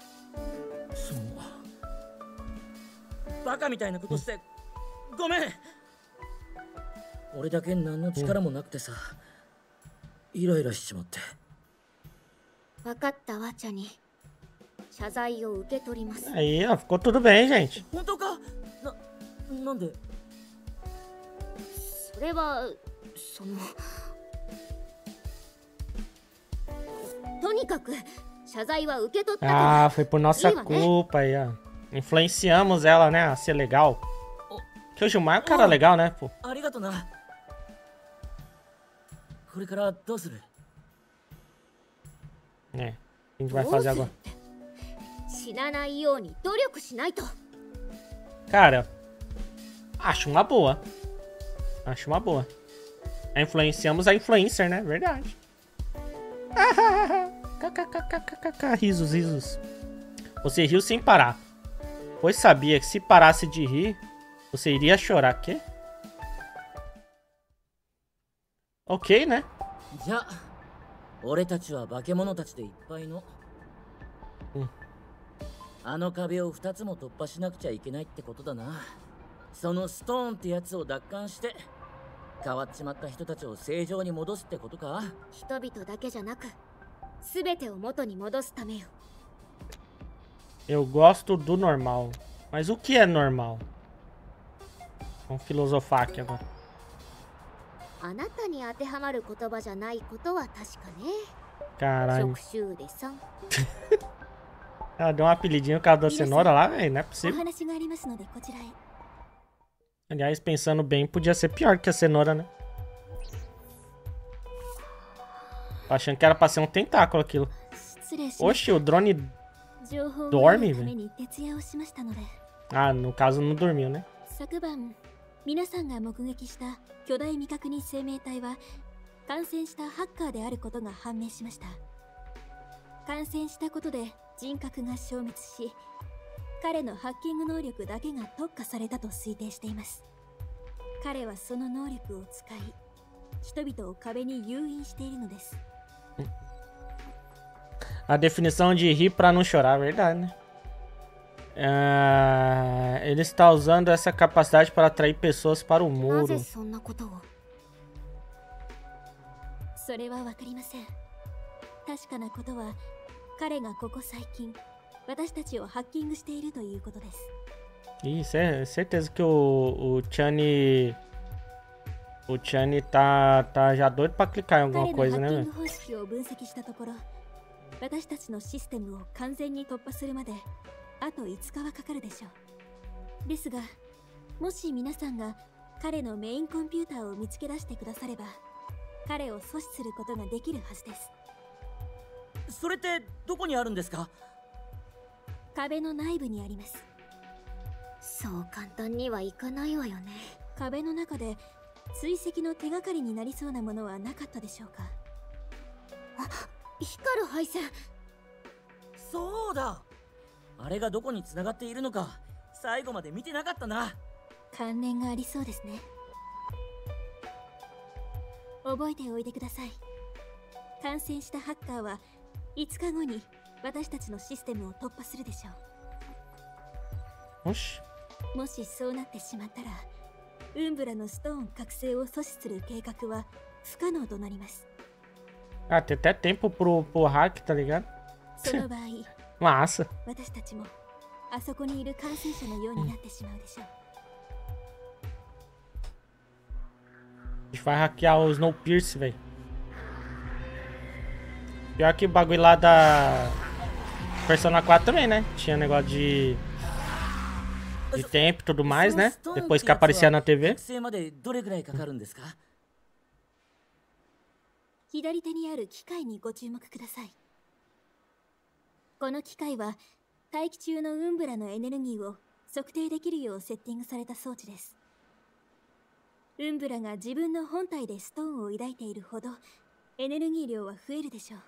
バカみたいなことしてごめん。俺だけ何の力もなくてさ、イライラしちまって。 分かったわ、チャニ。謝罪を受け取ります。 Aí, ó, ficou tudo bem, gente. 本当か？な、なんで？ それはそのとにかく謝罪は受け取ったから。 Ah, foi por nossa culpa aí, ó. Influenciamos ela, né, a ser legal. Que o Gilmar é um cara legal, né, pô? É, o que a gente vai fazer agora? Cara, acho uma boa. Acho uma boa. Influenciamos a influencer, né? Verdade. Kkkkkk, risos, risos. Você riu sem parar. Pois sabia que se parasse de rir, você iria chorar, quê? Ok, né? Hum. あの壁をふたつも突破しなくちゃいけないってことだな。そのストーンってやつを奪還して変わっちまった人たちを正常に戻すってことか。 人々だけじゃなく、すべてを元に戻すためよ。 Eu gosto do normal. Mas o que é normal? Vamos filosofar aqui agora. あなたに当てはまる言葉じゃないことは確かね。 Caralho. 食臭でさん。 Ela deu um apelidinho por causa da cenoura lá, velho. Não é possível. Aliás, pensando bem, podia ser pior que a cenoura, né? Tô achando que era pra ser um tentáculo aquilo. Oxi, o drone dorme, velho. Ah, no caso não dormiu, né? 皆さんが目撃した巨大未確認生命体は感染したハッカーであることが判明しました。感染したことで人格が消滅し、彼のハッキング能力だけが特化されたと推定しています。彼はその能力を使い、人々を壁に誘引しているのです。 A definição de rir pra não chorar, verdade, né? Uh, ele está usando essa capacidade para atrair pessoas para o muro. それはわかりません。確かなことは、彼がここ最近、私たちをハッキングしているということです。 Isso, é certeza que o, o Chani. O Chani tá, tá já doido pra clicar em alguma coisa, né, velho? 私たちのシステムを完全に突破するまであといつかはかかるでしょう。ですが、もし皆さんが彼のメインコンピューターを見つけ出してくだされば、彼を阻止することができるはずです。 それってどこにあるんですか？ 壁の内部にあります。 そう簡単にはいかないわよね。 壁の中で追跡の手がかりになりそうなものはなかったでしょうか？ あ、光る配線。 そうだ。あれがどこに繋がっているのか最後まで見てなかったな。 関連がありそうですね。覚えておいてください。感染したハッカーはいつかごに私たちのシステムを突破するでしょう。 Oxi. もしそうなってしまったら、ウンブラのストーン覚醒を阻止する計画は不可能となります。 Ah, tem até tempo pro, pro hack, tá ligado? その場合、 Massa. 私たちもあそこにいる感染者のようになってしまうでしょう。 A gente vai hackear o Snowpiercer, velho. Pior que o bagulho lá da Persona quatro também, né? Tinha negócio de... de tempo e tudo mais, né? Depois que aparecia na T V. 左手にある機械にご注目ください。この機械は大気中のウンブラのエネルギーを測定できるようセッティングされた装置です。ウンブラが自分の本体でストーンを抱いているほどエネルギー量は増えるでしょう。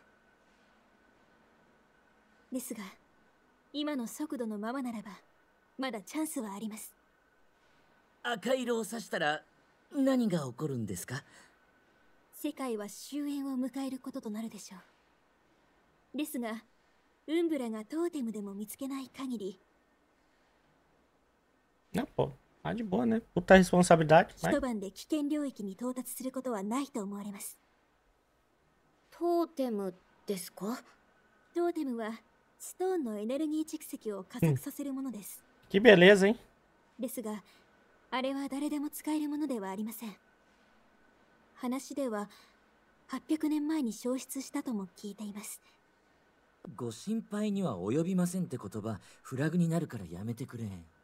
ですが、今の速度のままならばまだチャンスはあります。 赤色を指したら何が起こるんですか？ 世界は終焉を迎えることとなるでしょう。ですが、ウンブラがトーテムでも見つけない限り、 Não, pô. Tá de boa, né? Puta responsabilidade. 一晩で危険領域に到達することはないと思われます。 トーテムですか？ トーテムはストーンのエネルギー蓄積を加速させるものです。 Que beleza, hein? ですが、あれは誰でも使えるものではありません。話でははっぴゃくねんまえに消失したとも聞いています。 ご心配には及びませんって言葉、フラグになるからやめてくれ。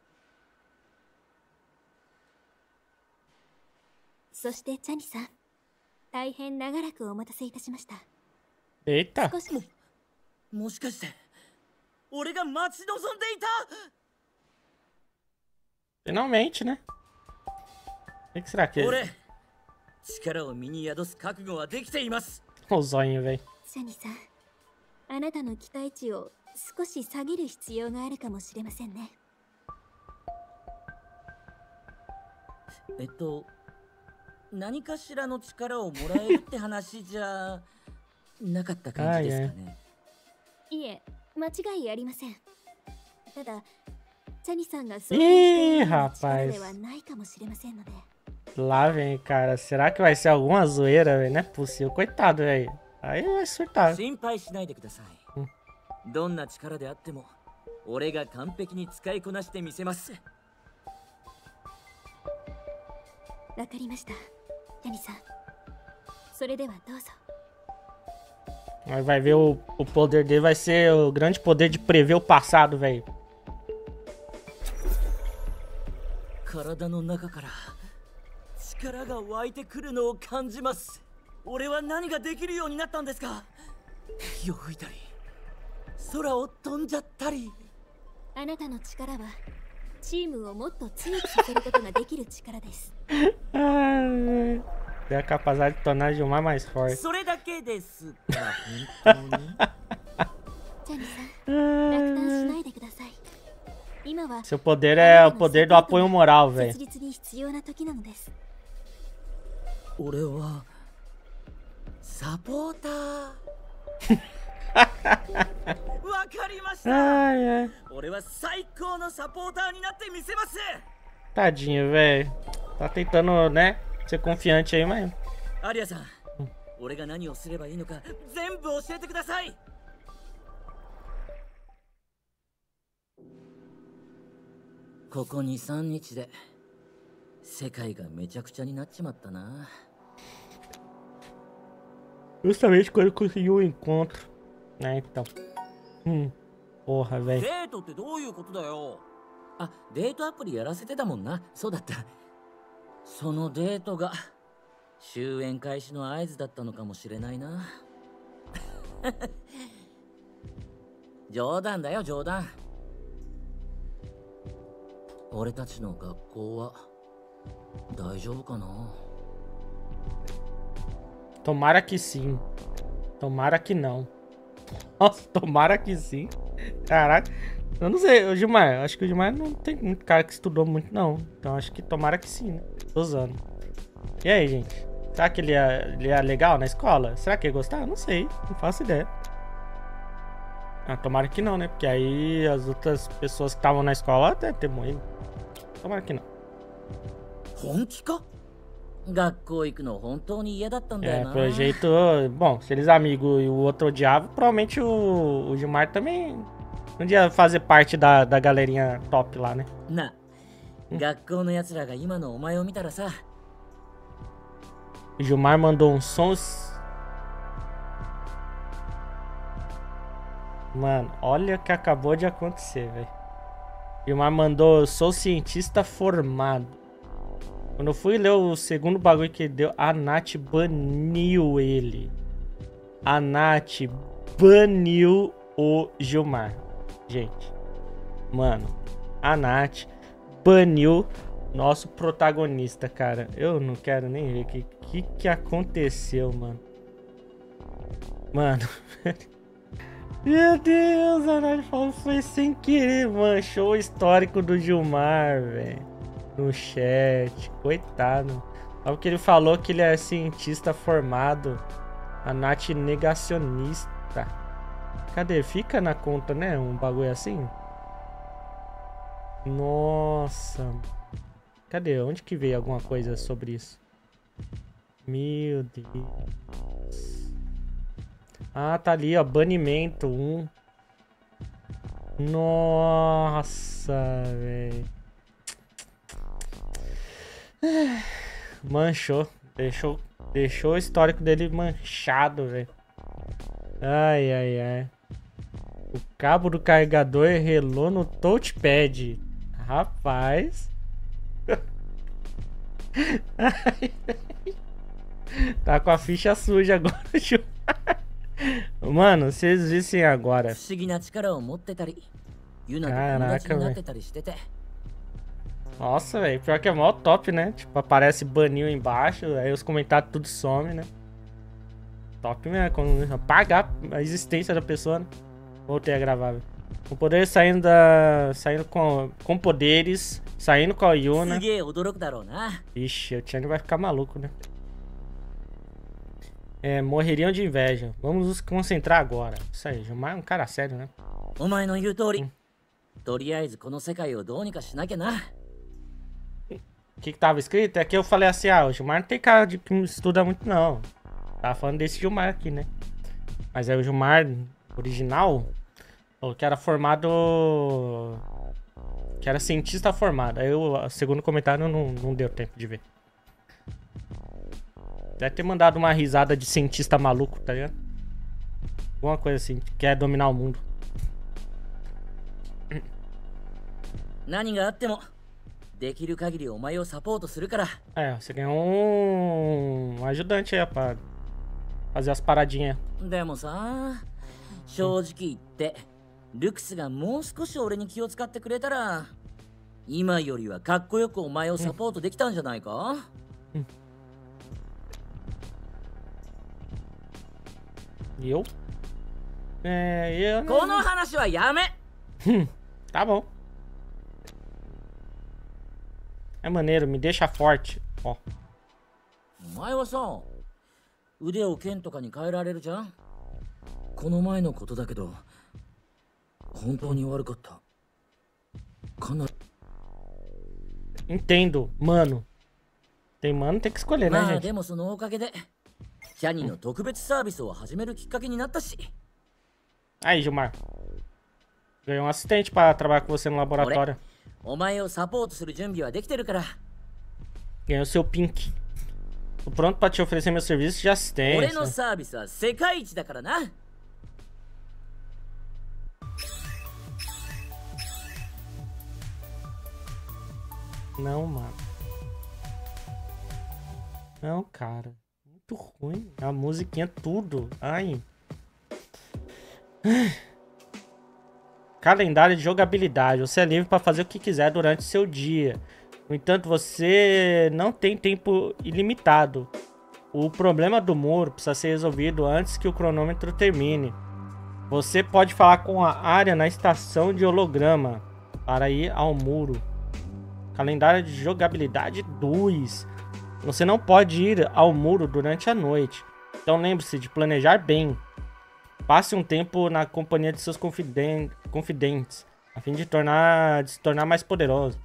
そしてチャニさん、大変長らくお待たせいたしました。 Eita. 少しももしかして俺が待ち望んでいた。 Finalmente, né? O que, que será que é? 俺、力を身に宿す覚悟はできています。 O zóio, velho. チャニさん、あなたの期待値を少し下げる必要があるかもしれませんね。 えっと、何かしらの力をもらえるって話じゃなかった感じですかね。 いえ、間違いありません。ただ、チャニさんがそういう Ih, 力 rapaz. ではないかもしれませんので。 Lá vem, cara. Será que vai ser alguma zoeira, velho? Não é possível. Coitado, velho. Aí vai surtar. 心配しないでください。どんな力であっても俺が完璧に使いこなしてみせます。 わかりました、チャニさん。それではどうぞ。 Aí vai ver o, o poder dele vai ser o grande poder de prever o passado, velho. 体の中から力が湧いてくるのを感じます。俺は何ができるようになったんですか？火を吹いたり空を飛んじゃったり。 あなたの力はチームをもっと強くさせることができる力です。 Tem a capacidade de tornar Gilmar mais forte. それだけですか？本当に？ チャニさん、落胆しないでください。今は Seu poder é o poder do apoio moral, velho. 切実に必要な時なのです。 俺はサポーター。わかりました。 Ai, ai. 俺は最高のサポーターになってみせます。 Tadinho, velho. Tá tentando, né? Ser confiante aí, mas. アリアさん、俺が何をすればいいのか全部教えてください。ここに、さんにちで世界がめちゃくちゃになっちまったな。 Justamente quando conseguiu o encontro. Né, então. Hum. Porra, velho. デートってどういうことだよ。あ、デートアプリやらせてたもんな。そうだった。そのデートが終焉開始の合図だったのかもしれないな。冗談だよ、冗談。俺たちの学校は大丈夫かな。 Tomara que sim. Tomara que não. Nossa, tomara que sim. Caraca. Eu não sei, o Gilmar, acho que o Gilmar não tem muito cara que estudou muito, não. Então acho que tomara que sim, né? Tô usando. E aí, gente? Será que ele é, ele é legal na escola? Será que ele ia gostar? Eu não sei, não faço ideia. Ah, tomara que não, né? Porque aí as outras pessoas que estavam na escola devem ter morrido. Tomara que não. 本気か学校行くの本当に嫌だったんだ É, よな。 pelo jeito... Bom, se eles amigos e o outro odiava, provavelmente o, o Gilmar também não ia fazer parte da, da galerinha top lá, né? なあ、学校の奴らが今のお前を見たらさ、 O Gilmar mandou uns sons... Mano, olha o que acabou de acontecer, velho. Gilmar mandou, sou cientista formado. Quando eu fui ler o segundo bagulho que ele deu, a Nath baniu ele. A Nath baniu o Gilmar. Gente, mano, a Nath baniu nosso protagonista, cara. Eu não quero nem ver o que, que que aconteceu, mano. Mano, meu Deus, a Nath falou que foi sem querer, manchou o histórico do Gilmar, velho. No chat, coitado. Só porque ele falou que ele é cientista formado. A Nath negacionista. Cadê? Fica na conta, né? Um bagulho assim. Nossa. Cadê? Onde que veio alguma coisa sobre isso? Meu Deus. Ah, tá ali, ó. Banimento um. Nossa, velho. Manchou. Deixou, deixou o histórico dele manchado, velho. Ai, ai, ai. O cabo do carregador relou no touchpad. Rapaz. Tá com a ficha suja agora, tio. Mano, vocês vissem agora. 不思議な力を持ってたり、ユナと Caraca, 友達になってたりしてて。 Nossa, velho. Pior que é mó top, né? Tipo, aparece banil embaixo, aí os comentários tudo some, né? Top mesmo. Quando apagar a existência da pessoa, né? Voltei a gravar, velho. Com poderes saindo da... Saindo com... Com poderes. Saindo com a Yuna. すげえ驚くだろうな。 Ixi, o Tiano vai ficar maluco, né? É, morreriam de inveja. Vamos nos concentrar agora. Isso aí, Gilmar é um cara sério, né? お前の言う通り、とりあえずこの世界をどうにかしなきゃな。 O que que tava escrito? É que eu falei assim, ah, o Gilmar não tem cara de que não estuda muito, não. Tava falando desse Gilmar aqui, né? Mas aí o Gilmar original falou que era formado... Que era cientista formado. Aí o segundo comentário não, não deu tempo de ver. Deve ter mandado uma risada de cientista maluco, tá ligado? Alguma coisa assim, que quer dominar o mundo. 何があってもできる限りお前をサポートするから。 É, você ganhou um, um ajudante aí pra fazer as paradinhas. でもさ、正直言ってルクスがもう少し俺に気を使ってくれたら、今よりはかっこよくお前をサポートできたんじゃないか。 E eu? É, eu... この話はやめ。 Tá bom. É maneiro, me deixa forte. Ó. お前はさ、腕を剣とかに変えられるじゃん。この前のことだけど、本当に悪かった。かなり。 Entendo, mano. Tem mano, tem que escolher, né, まあ gente? でもそのおかげで、キャニーの特別サービスを始めるきっかけになったし。 Aí, Gilmar. Ganhou um assistente pra trabalhar com você no laboratório. お前をサポートする準備はできてるから。 Ganhou seu pink. Tô pronto pra te oferecer meu serviço de 俺 assistência. のサービスは世界一だからな。 Não, mano. Não, cara. Muito ruim. A musiquinha, tudo. Ai. Calendário de jogabilidade. Você é livre para fazer o que quiser durante seu dia. No entanto, você não tem tempo ilimitado. O problema do muro precisa ser resolvido antes que o cronômetro termine. Você pode falar com a área na estação de holograma para ir ao muro. Calendário de jogabilidade dois. Você não pode ir ao muro durante a noite. Então lembre-se de planejar bem. Passe um tempo na companhia de seus confiden confidentes, a fim de, tornar, de se tornar mais poderoso.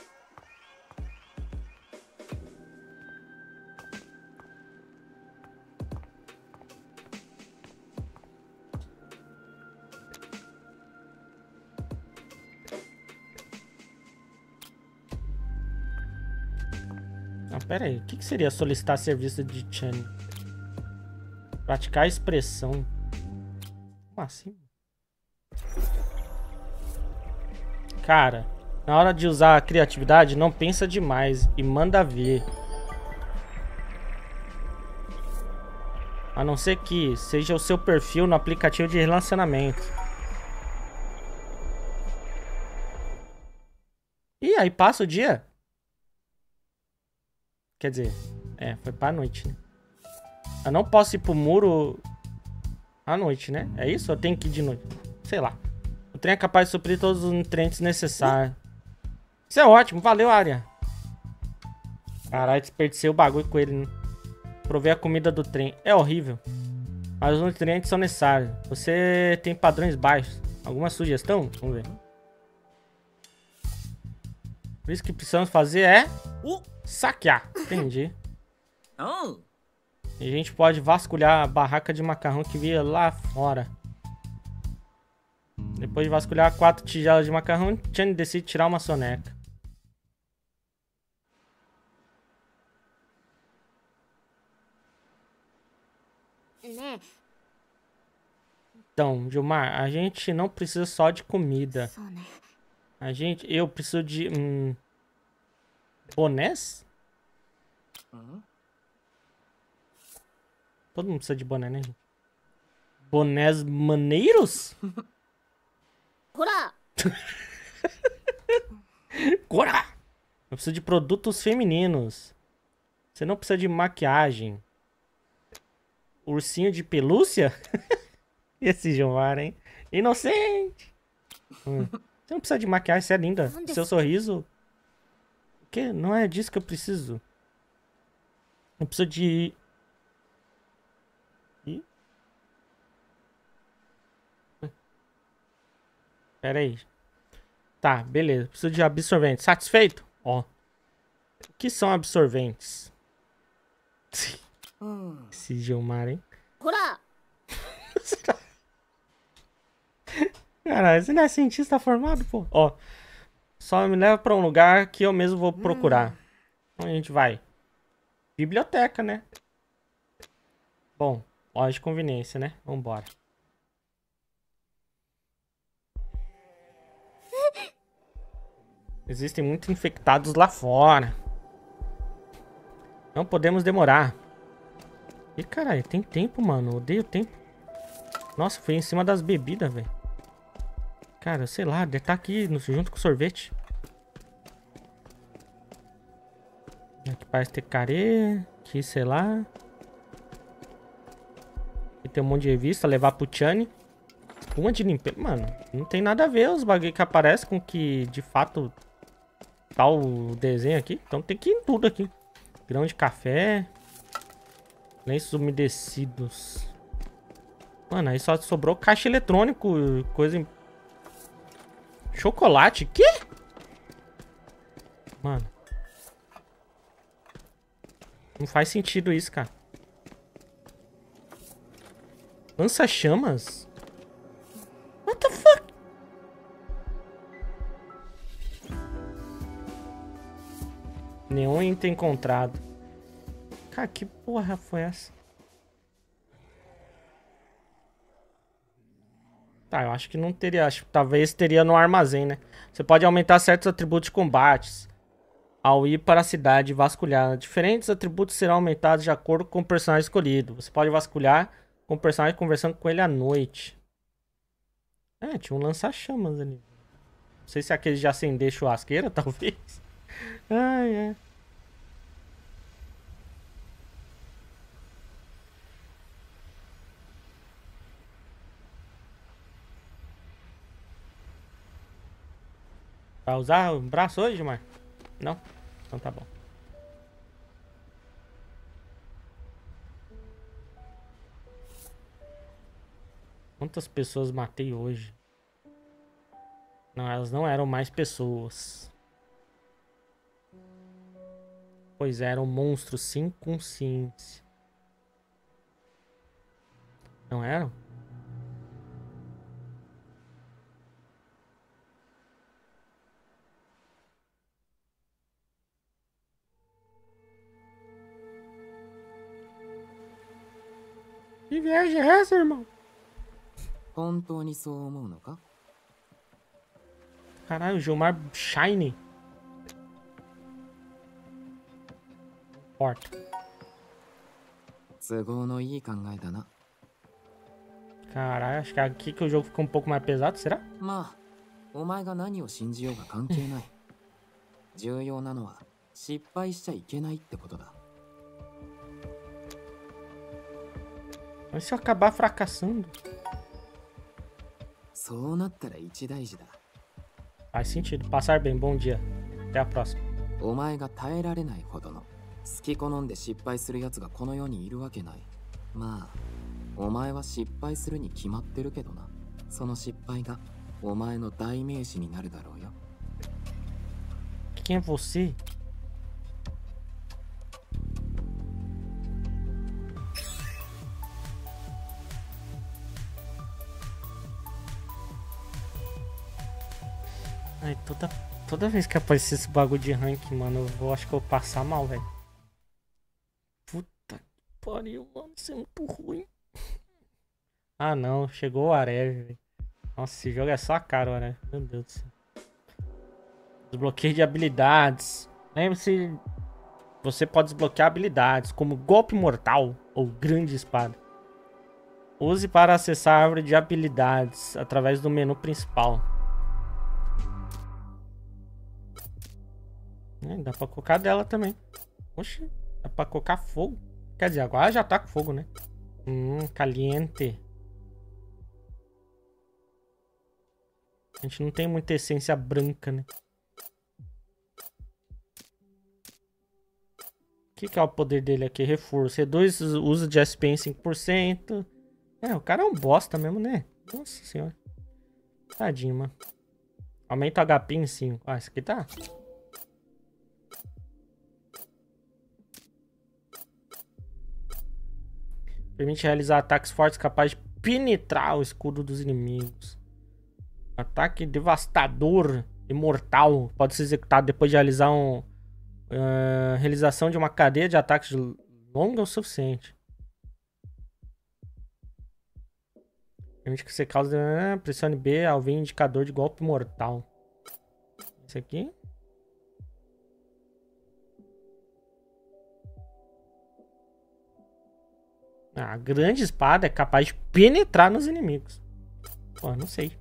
Ah, pera aí. O que, que seria solicitar serviço de Chan? Praticar a expressão. Como assim? Cara, na hora de usar a criatividade, não pensa demais e manda ver. A não ser que seja o seu perfil no aplicativo de relacionamento. E aí passa o dia? Quer dizer, é, foi pra noite, né? Eu não posso ir pro muro à noite, né? É isso? Eu tenho que ir de noite? Sei lá. O trem é capaz de suprir todos os nutrientes necessários. Isso é ótimo. Valeu, área. Caralho, desperdicei o bagulho com ele, né? Provei a comida do trem. É horrível. Mas os nutrientes são necessários. Você tem padrões baixos. Alguma sugestão? Vamos ver. Por isso que precisamos fazer é... saquear. Entendi. Oh. E a gente pode vasculhar a barraca de macarrão que via lá fora. Depois de vasculhar quatro tigelas de macarrão, Chan decide tirar uma soneca. Né? Então, Gilmar, a gente não precisa só de comida. そうね。 A gente... Eu preciso de... Hum, bonés? Todo mundo precisa de boné, né, gente? Bonés maneiros? ほら Cora! Eu preciso de produtos femininos. Você não precisa de maquiagem. Ursinho de pelúcia? Esse Gilmar, hein? Inocente! Hum. Você não precisa de maquiagem, você é linda. Seu sorriso... O quê? Não é disso que eu preciso. Eu preciso de... Ih? Pera aí. Tá, beleza. Preciso de absorventes. Satisfeito? Ó. O que são absorventes? Esse Gilmar, hein? ほら Caralho, você não é cientista formado, pô? Ó. Só me leva pra um lugar que eu mesmo vou procurar. Onde a gente vai? Biblioteca, né? Bom, loja de conveniência, né? Vambora. Existem muitos infectados lá fora. Não podemos demorar. Ih, caralho, tem tempo, mano. Odeio tempo. Nossa, foi em cima das bebidas, velho. Cara, sei lá, deve estar aqui no, junto com o sorvete. Aqui parece ter carê. Aqui, sei lá. Aqui tem um monte de revista. Levar pro Chani. Espuma de limpeza. Mano, não tem nada a ver os bagulho que aparecem com que de fato tá o desenho aqui. Então tem que ir em tudo aqui. Grão de café. Lenços umedecidos. Mano, aí só sobrou caixa eletrônico. Coisa em... Chocolate? Quê? Mano. Não faz sentido isso, cara. Lança-chamas? What the fuck? Nenhum item encontrado. Cara, que porra foi essa? Tá, eu acho que não teria. Acho que talvez teria no armazém, né? Você pode aumentar certos atributos de combates ao ir para a cidade e vasculhar. Diferentes atributos serão aumentados de acordo com o personagem escolhido. Você pode vasculhar com o personagem conversando com ele à noite. É, tinha um lança-chamas ali. Não sei se é aquele de acender churrasqueira, talvez. Ai, é. Vai usar o braço hoje, Gilmar? Não? Então tá bom. Quantas pessoas matei hoje? Não, elas não eram mais pessoas. Pois eram monstros sem consciência. Não eram? Que viagem é essa, irmão? 本当にそう思うのか? Caralho, o Gilmar Shine. Porta. 都合のいい考えだな。 Caralho, acho que é aqui que o jogo fica um pouco mais pesado, será? まあ、お前が何を信じようが関係ない。重要なのは失敗しちゃいけないってことだ。 Mas se eu acabar fracassando? そうなったら一大事だ。 Faz sentido. Passar bem, bom dia. Até a próxima. お前が耐えられないほどの好き好んで失敗する奴がこの世にいるわけない。まあ、お前は失敗するに決まってるけどな。その失敗がお前の代名詞になるだろうよ。 Quem é você? Ai, toda, toda vez que aparecer esse bagulho de rank, mano, eu vou, acho que eu vou passar mal, velho. Puta que pariu, mano, isso é muito ruim. Ah, não, chegou o Arev, velho. Nossa, esse jogo é só a cara, né? Meu Deus do céu. Desbloqueio de habilidades. Lembre-se, você pode desbloquear habilidades como golpe mortal ou grande espada. Use para acessar a árvore de habilidades através do menu principal. É, dá pra colocar dela também. Oxe, dá pra colocar fogo. Quer dizer, agora já tá com fogo, né? Hum, caliente. A gente não tem muita essência branca, né? O que, que é o poder dele aqui? Reforço. reduz o uso de S P em cinco por cento. É, o cara é um bosta mesmo, né? Nossa senhora. Tadinho, mano. Aumenta o H P em cinco. Ah, esse aqui tá... Permite realizar ataques fortes capazes de penetrar o escudo dos inimigos. Ataque devastador e mortal. Pode ser executado depois de realizar um... Uh, realização de uma cadeia de ataques longa o suficiente. Permite que você cause... Uh, pressione B ao ver indicador de golpe mortal. Esse aqui... A grande espada é capaz de penetrar nos inimigos. Pô, não sei.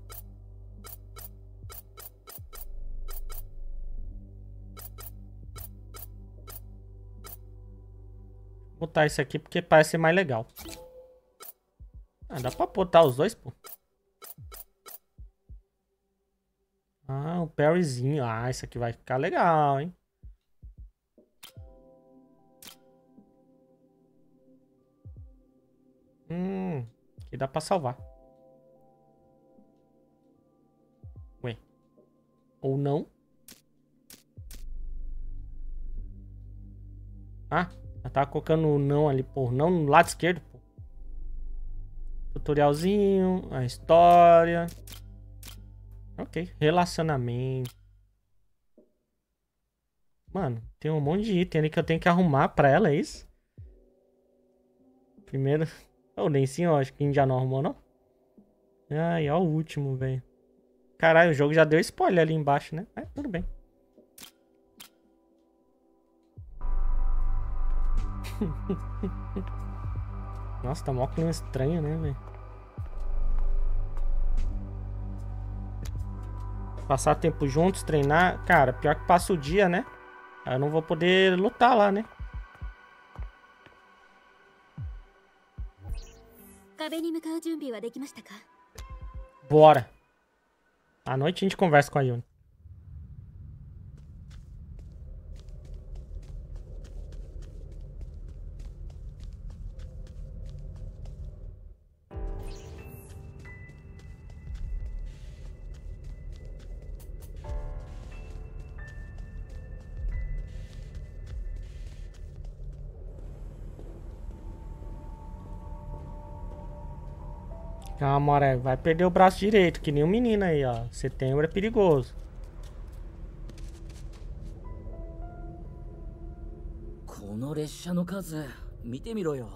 Vou botar esse aqui porque parece ser mais legal. Ah, dá pra botar os dois, pô. Ah, o parryzinho. Ah, isso aqui vai ficar legal, hein? Hum, aqui dá pra salvar. Ué. Ou não. Ah, eu tava colocando o não ali, pô. Não no lado esquerdo, pô. Tutorialzinho, a história. Ok, relacionamento. Mano, tem um monte de item ali que eu tenho que arrumar pra ela, é isso? Primeiro... O lencinho, acho que a gente já não arrumou, não? Ai, ó o último, velho. Caralho, o jogo já deu spoiler ali embaixo, né? Mas tudo bem. Nossa, tá mó clima estranho, né, velho? Passar tempo juntos, treinar. Cara, pior que passa o dia, né? Eu não vou poder lutar lá, né? Bora. Bora. À noite a gente conversa com a Yuni. Calma, Moré. Vai perder o braço direito, que nem um menino aí, ó. Setembro é perigoso. この列車の数見てみろよ。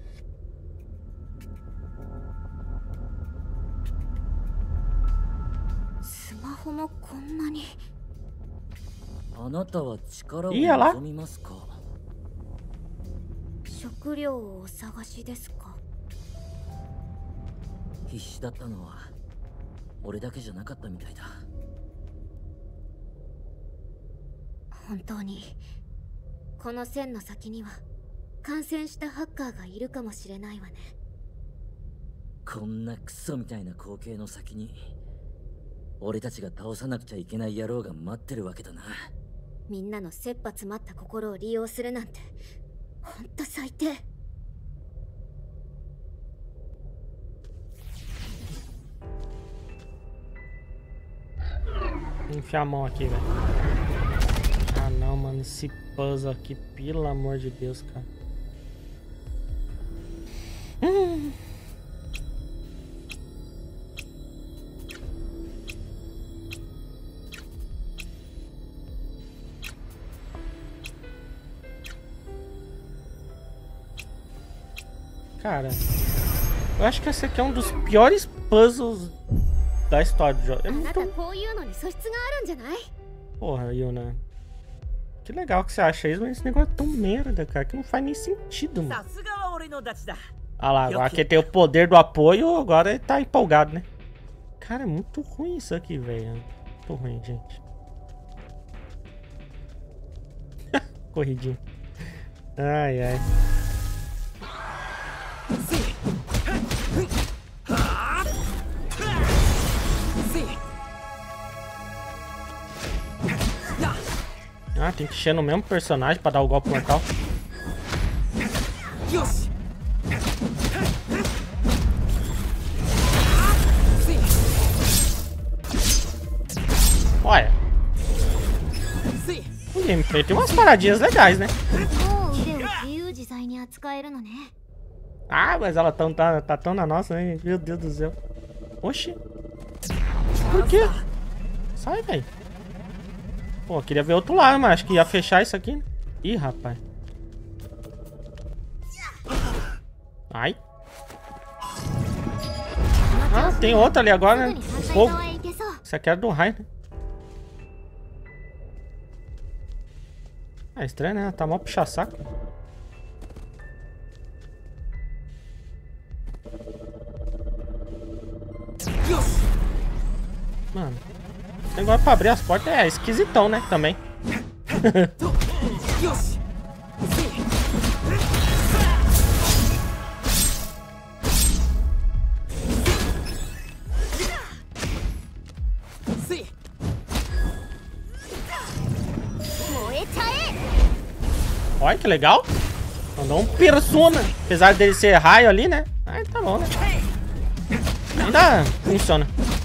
スマホもこんなに。 あなたは力をいいやら望みますか？ 食料をお探しですか？ 必死だったのは俺だけじゃなかったみたいだ。 本当にこの線の先には感染したハッカーがいるかもしれないわね。 こんなクソみたいな光景の先に俺たちが倒さなくちゃいけない野郎が待ってるわけだな。 みんなの切羽詰まった心を利用するなんてほんと最低。 Enfiar a mão aqui, velho. Ah, não, mano. Esse puzzle aqui, pelo amor de Deus, cara. Hum. Cara, eu acho que esse aqui é um dos piores puzzles da história do jogo. É muito... Porra, Yuna. Que legal que você acha isso, mas esse negócio é tão merda, cara, que não faz nem sentido, mano. Ah lá, agora que tem o poder do apoio, agora ele tá empolgado, né? Cara, é muito ruim isso aqui, velho. Muito ruim, gente. Corridinho. Ai, ai. Ah, tem que encher no mesmo personagem pra dar o golpe mortal. Olha. O gameplay tem umas paradinhas legais, né? Ah, mas ela tão, tá, tá tão na nossa, hein? Meu Deus do céu. Oxi. Por quê? Sai, velho. Pô, queria ver outro lado, mas acho que ia fechar isso aqui, né? Ih, rapaz. Ai. Ah, tem outra ali agora, né? O fogo. Isso aqui era do raio, né? Ah, estranho, né? Tá mal puxa-saco. Mano, o negócio pra abrir as portas é esquisitão, né? Também. Olha que legal. Mandou um persona. Apesar dele ser raio ali, né? Aí tá bom, né? Ainda funciona.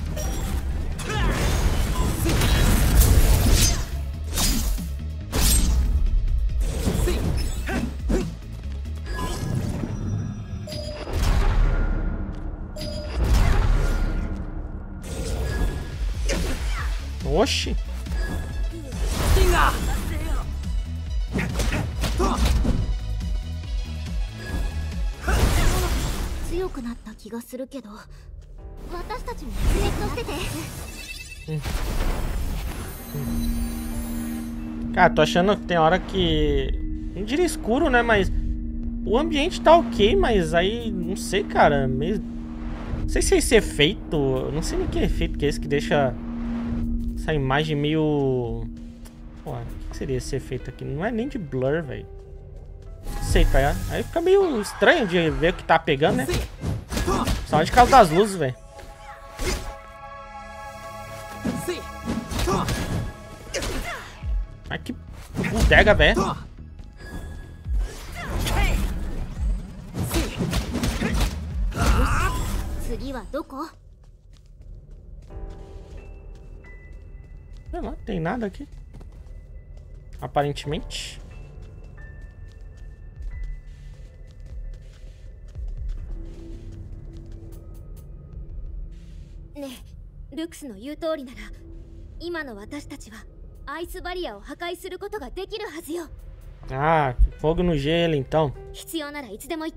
Oxi. Cara, tô achando que tem hora que... Não diria escuro, né? Mas o ambiente tá ok, mas aí... Não sei, cara. Meio... Não sei se é esse efeito... Não sei nem que efeito que é esse que deixa... Essa imagem meio... Pô, o que seria esse efeito aqui? Não é nem de blur, velho. Não sei, tá? Aí fica meio estranho de ver o que tá pegando, né? Só de causa das luzes, velho. Ai, que bodega, velho. Sei lá, tem nada aqui. Aparentemente. ねえ、ルクスの言う通りなら今の私たちはアイスバリアを破壊することができるはずよ。 Ah, fogo no gelo então. 必要ならいつでも言って。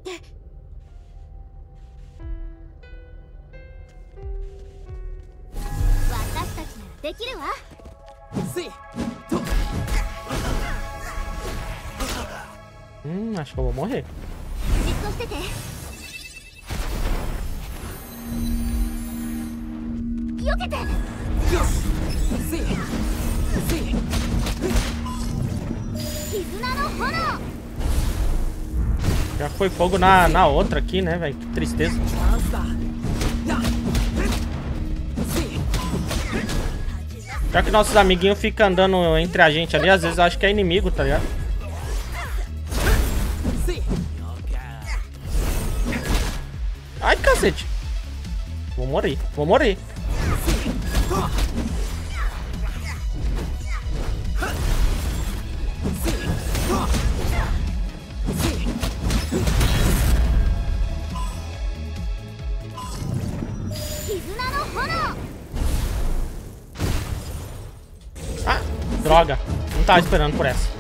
私たちならできるわ。 Hum, acho que eu vou morrer. じっとしてて。避けて。絆の炎。 Já foi fogo na, na outra aqui, né, velho? Que tristeza. Já que nossos amiguinhos ficam andando entre a gente ali, às vezes eu acho que é inimigo, tá ligado? Ai, cacete. Vou morrer, vou morrer. Ah, droga. Não tava esperando por essa.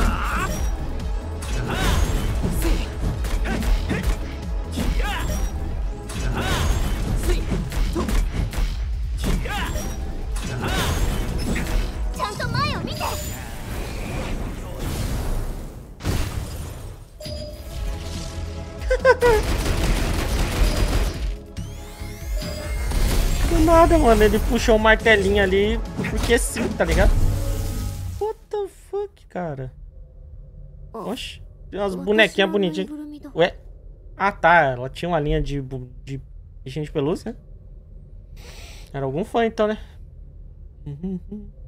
Do nada, mano, ele puxou um martelinho ali porque sim, tá ligado? What the fuck, cara? Oxe, tem umas bonequinhas bonitinhas. Ué? Ah, tá, ela tinha uma linha de, de bichinho de pelúcia, né? Era algum fã então, né? Uhum.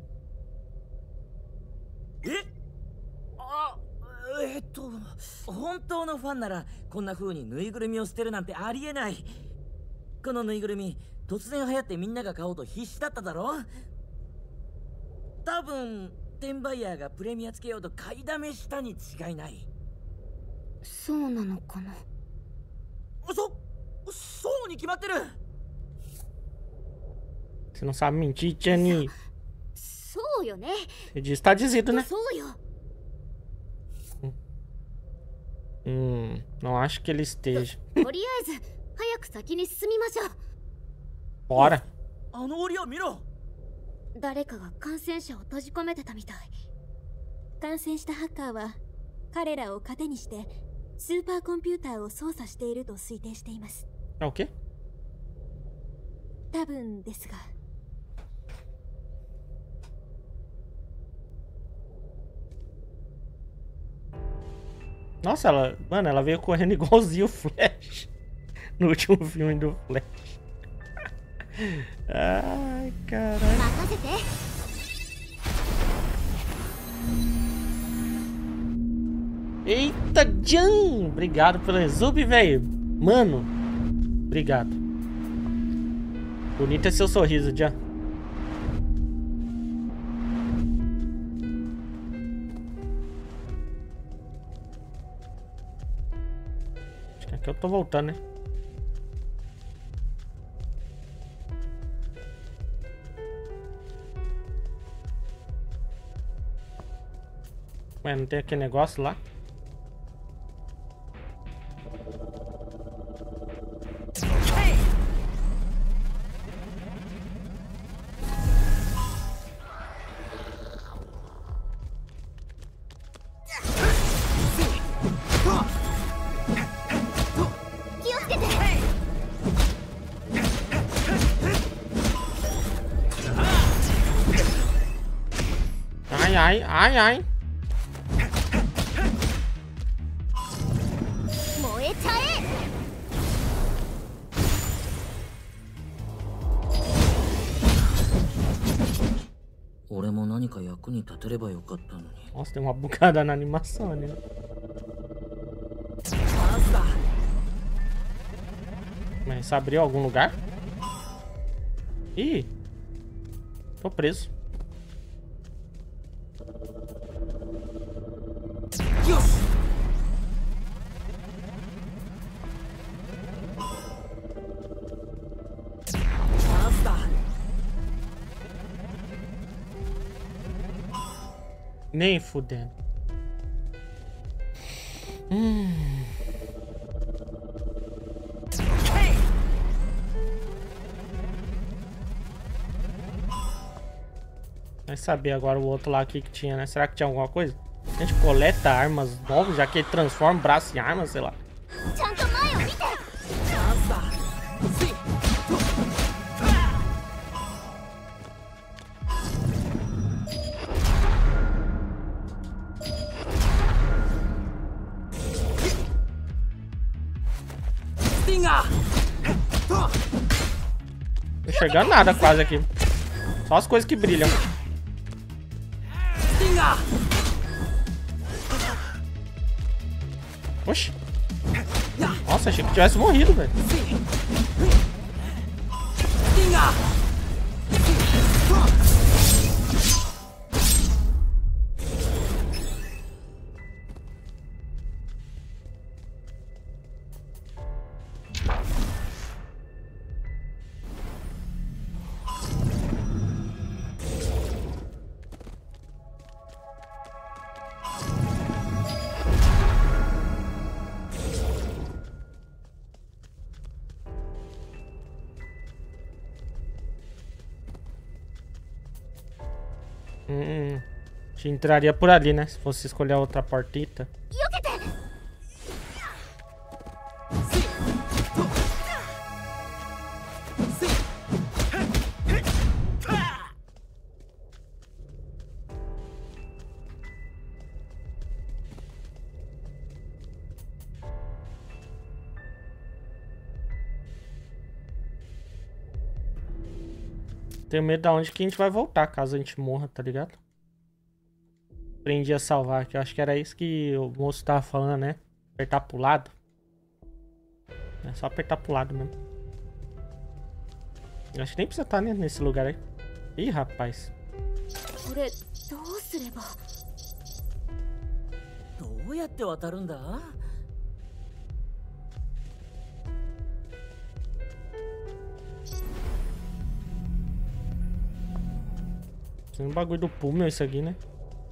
えっと本当のファンならこんな風にぬいぐるみを捨てるなんてありえない。このぬいぐるみ突然流行ってみんなが買おうと必死だっただろ。多分転売ヤーがプレミアつけようと買いだめしたに違いない。 そうなのかな。 そそうに決まってる。 Você não sabe mentir, Tiani. そうよね。 Você diz, tá dizido, né? そうよ。 Hum, não acho que ele esteja. とりあえず早く先に進みましょう。 Bora. あの檻を見ろ。 誰かが感染者を閉じ込めてたみたい。 感染したハッカーは彼らを糧にしてスーパーコンピューターを操作していると推定しています。 É o quê? 多分ですが。 Nossa, ela, mano, ela veio correndo igualzinho o Flash no último filme do Flash. Ai, caralho. Eita, Jan! Obrigado pelo resub, velho. Mano, obrigado. Bonito é seu sorriso, Jan. Que eu tô voltando, né? Ué, não tem aquele negócio lá? Ai, ai, ai. Nossa, tem uma bugada na animação, né? Mas isso abriu algum lugar? Ih, tô preso. Nem fudendo. Hum. Vai saber agora o outro lá aqui que tinha, né? Será que tinha alguma coisa? A gente coleta armas novas, já que ele transforma o braço em arma, sei lá. Não tô enxergando nada quase aqui. Só as coisas que brilham. Oxi. Nossa, achei que tivesse morrido, velho. Hum, a gente entraria por ali, né? Se fosse escolher a outra portita. Tenho medo de onde que a gente vai voltar, caso a gente morra, tá ligado? Aprendi a salvar, que eu acho que era isso que o moço tava falando, né? Apertar pro lado. É só apertar pro lado mesmo. Eu acho que nem precisa estar, né, nesse lugar aí. Ih, rapaz. どうやって渡るんだ? Tem um bagulho do Puma isso aqui, né?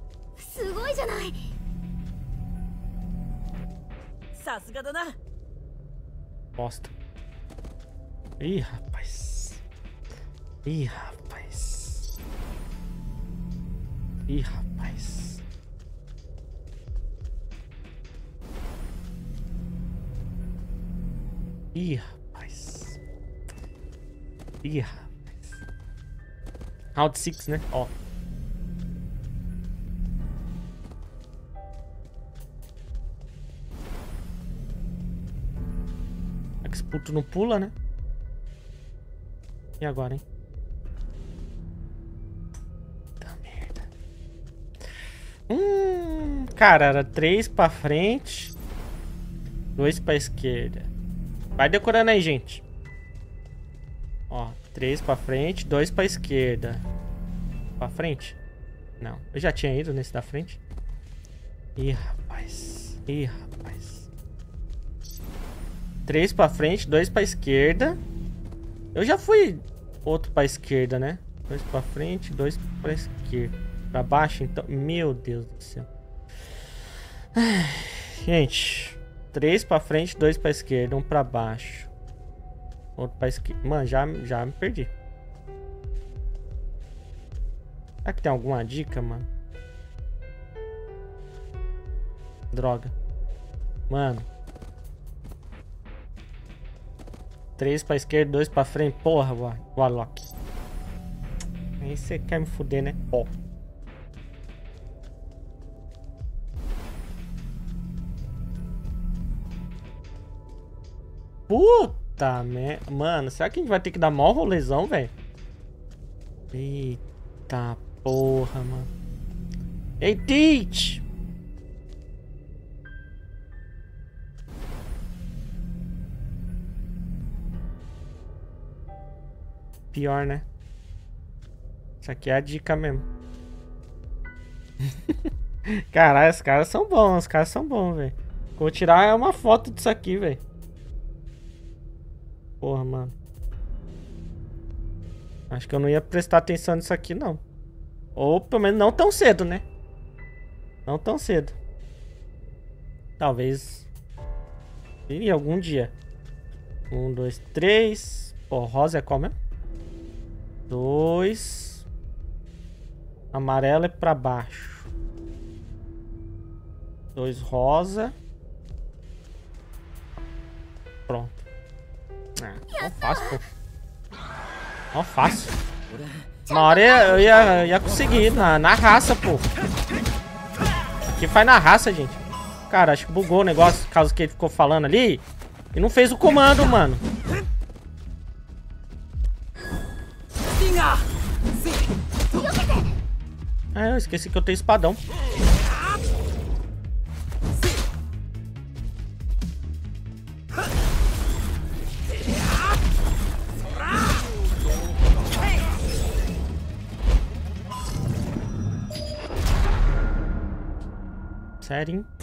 Bosta. Ih, rapaz. Ih, rapaz. Ih, rapaz. Ih, rapaz. Ih, rapaz. Round seis, né? Ó. Esse puto não pula, né? E agora, hein? Tá merda. Hum, cara, era três pra frente, dois pra esquerda. Vai decorando aí, gente. Ó, três pra frente, dois pra esquerda. Pra frente? Não, eu já tinha ido nesse da frente. Ih, rapaz. Ih, rapaz. Três pra frente, dois pra esquerda. Eu já fui outro pra esquerda, né? Dois pra frente, dois pra esquerda. Pra baixo, então... Meu Deus do céu. Ai, gente. Três pra frente, dois pra esquerda, um pra baixo. Outro pra esquerda. Mano, já, já me perdi. Será que tem alguma dica, mano? Droga. Mano. Três pra esquerda, dois pra frente. Porra, Warlock. Aí você quer me fuder, né? Ó. Puta merda. Mano, será que a gente vai ter que dar maior rolezão, velho? Eita porra, mano. Ei, Teach! Pior, né? Isso aqui é a dica mesmo. Caralho, os caras são bons, os caras são bons, velho. Vou tirar uma foto disso aqui, velho. Porra, mano. Acho que eu não ia prestar atenção nisso aqui, não. Ou pelo menos não tão cedo, né? Não tão cedo. Talvez... Iria algum dia. Um, dois, três. Pô, rosa é qual mesmo? Dois. Amarelo é pra baixo. Dois rosa. Pronto. Ah, não fácil, pô. Não fácil. Uma hora eu ia, eu ia conseguir. Na, na raça, pô. Aqui faz na raça, gente. Cara, acho que bugou o negócio, por causa que ele ficou falando ali. E não fez o comando, mano. Ah, eu esqueci que eu tenho espadão. Sério, hein?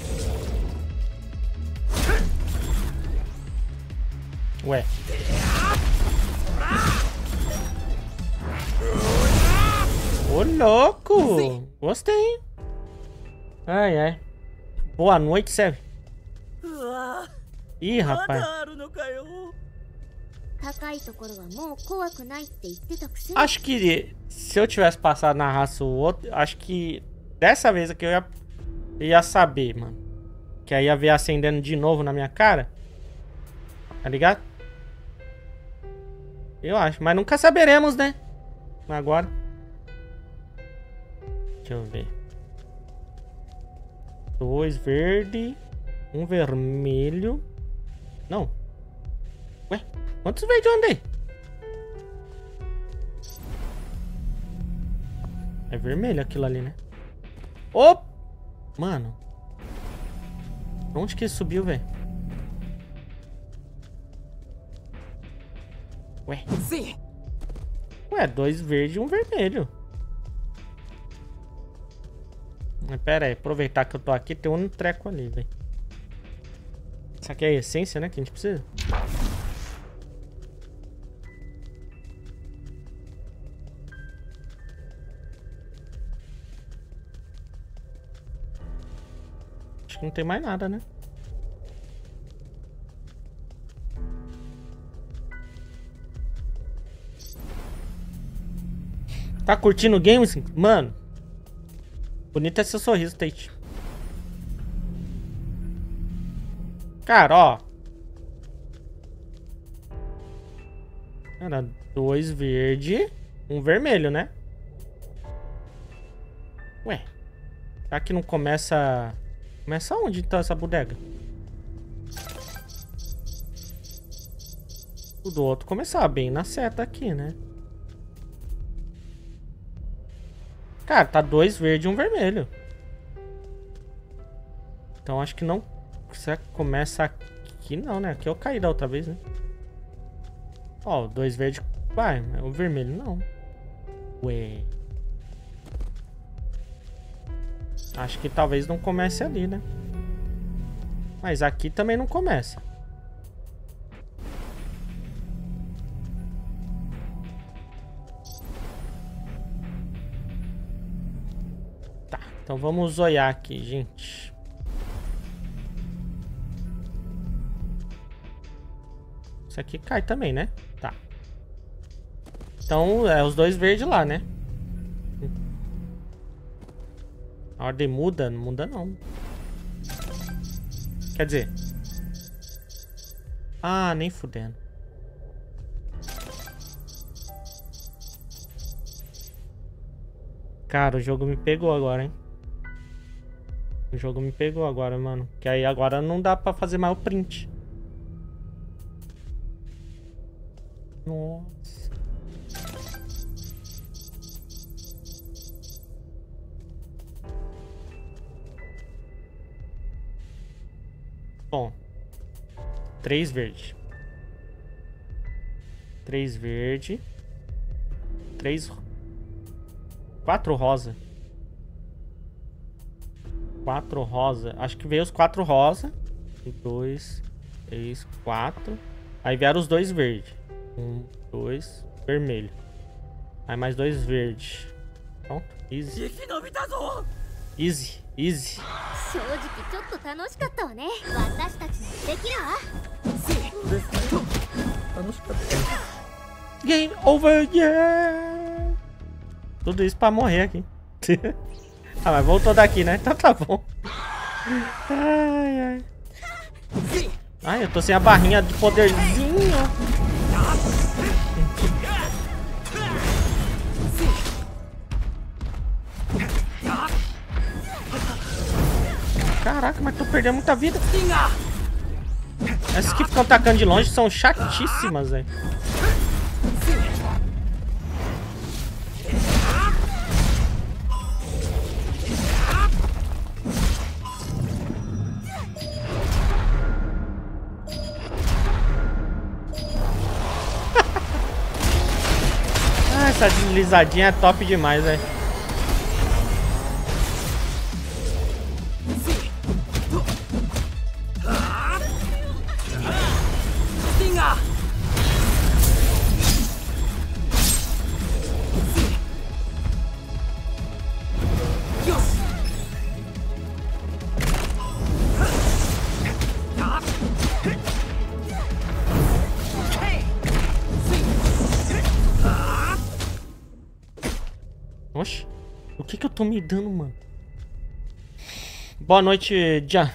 Ué. Ô, louco! Gostei, hein? Ai, ai. Boa noite, Sérgio. Ih, rapaz. Acho que se eu tivesse passado na raça o outro, acho que dessa vez aqui eu ia, ia saber, mano. Que aí ia ver acendendo de novo na minha cara. Tá ligado? Eu acho, mas nunca saberemos, né? Agora. Deixa eu ver. Dois verde. Um vermelho. Não. Ué, quantos verdes eu andei? É vermelho aquilo ali, né? Ô! Mano. Onde que ele subiu, velho? Ué. Sim. Ué, dois verdes e um vermelho. Mas pera aí, aproveitar que eu tô aqui, tem um treco ali, velho. Isso aqui é a essência, né, que a gente precisa. Acho que não tem mais nada, né? Tá curtindo games? Mano. Bonito é seu sorriso, Tate. Cara, ó. Era dois verde, um vermelho, né? Ué. Será que não começa... Começa onde tá essa bodega? O do outro começava bem na seta aqui, né? Cara, tá dois verde e um vermelho. Então acho que não... Será que começa aqui? Não, né? Aqui eu caí da outra vez, né? Ó, dois verde... Vai, o vermelho não. Ué. Acho que talvez não comece ali, né? Mas aqui também não começa. Tá, então vamos olhar aqui, gente. Isso aqui cai também, né? Tá. Então, é os dois verdes lá, né? A ordem muda? Não muda, não. Quer dizer... Ah, nem fudendo. Cara, o jogo me pegou agora, hein? O jogo me pegou agora, mano. Que aí agora não dá pra fazer mais o print. Nossa. Bom. Três verde. Três verde. Três... Quatro rosa. Quatro rosa. Acho que veio os quatro rosa. Dois, três, quatro. Aí vieram os dois verdes. Um, dois, vermelho. Aí mais dois verdes. Pronto, easy. Easy, easy. 正直ちょっと楽しかったわね。私たちもできるわ。 Game over, yeah! Tudo isso pra morrer aqui. Ah, mas voltou daqui, né? Então tá bom. Ai, ai. Ai, eu tô sem a barrinha de poderzinho. Caraca, mas tô perdendo muita vida. Essas que ficam atacando de longe são chatíssimas, velho. Ah, essa deslizadinha é top demais, velho. Oxe, o que que eu tô me dando, mano? Boa noite, Jan.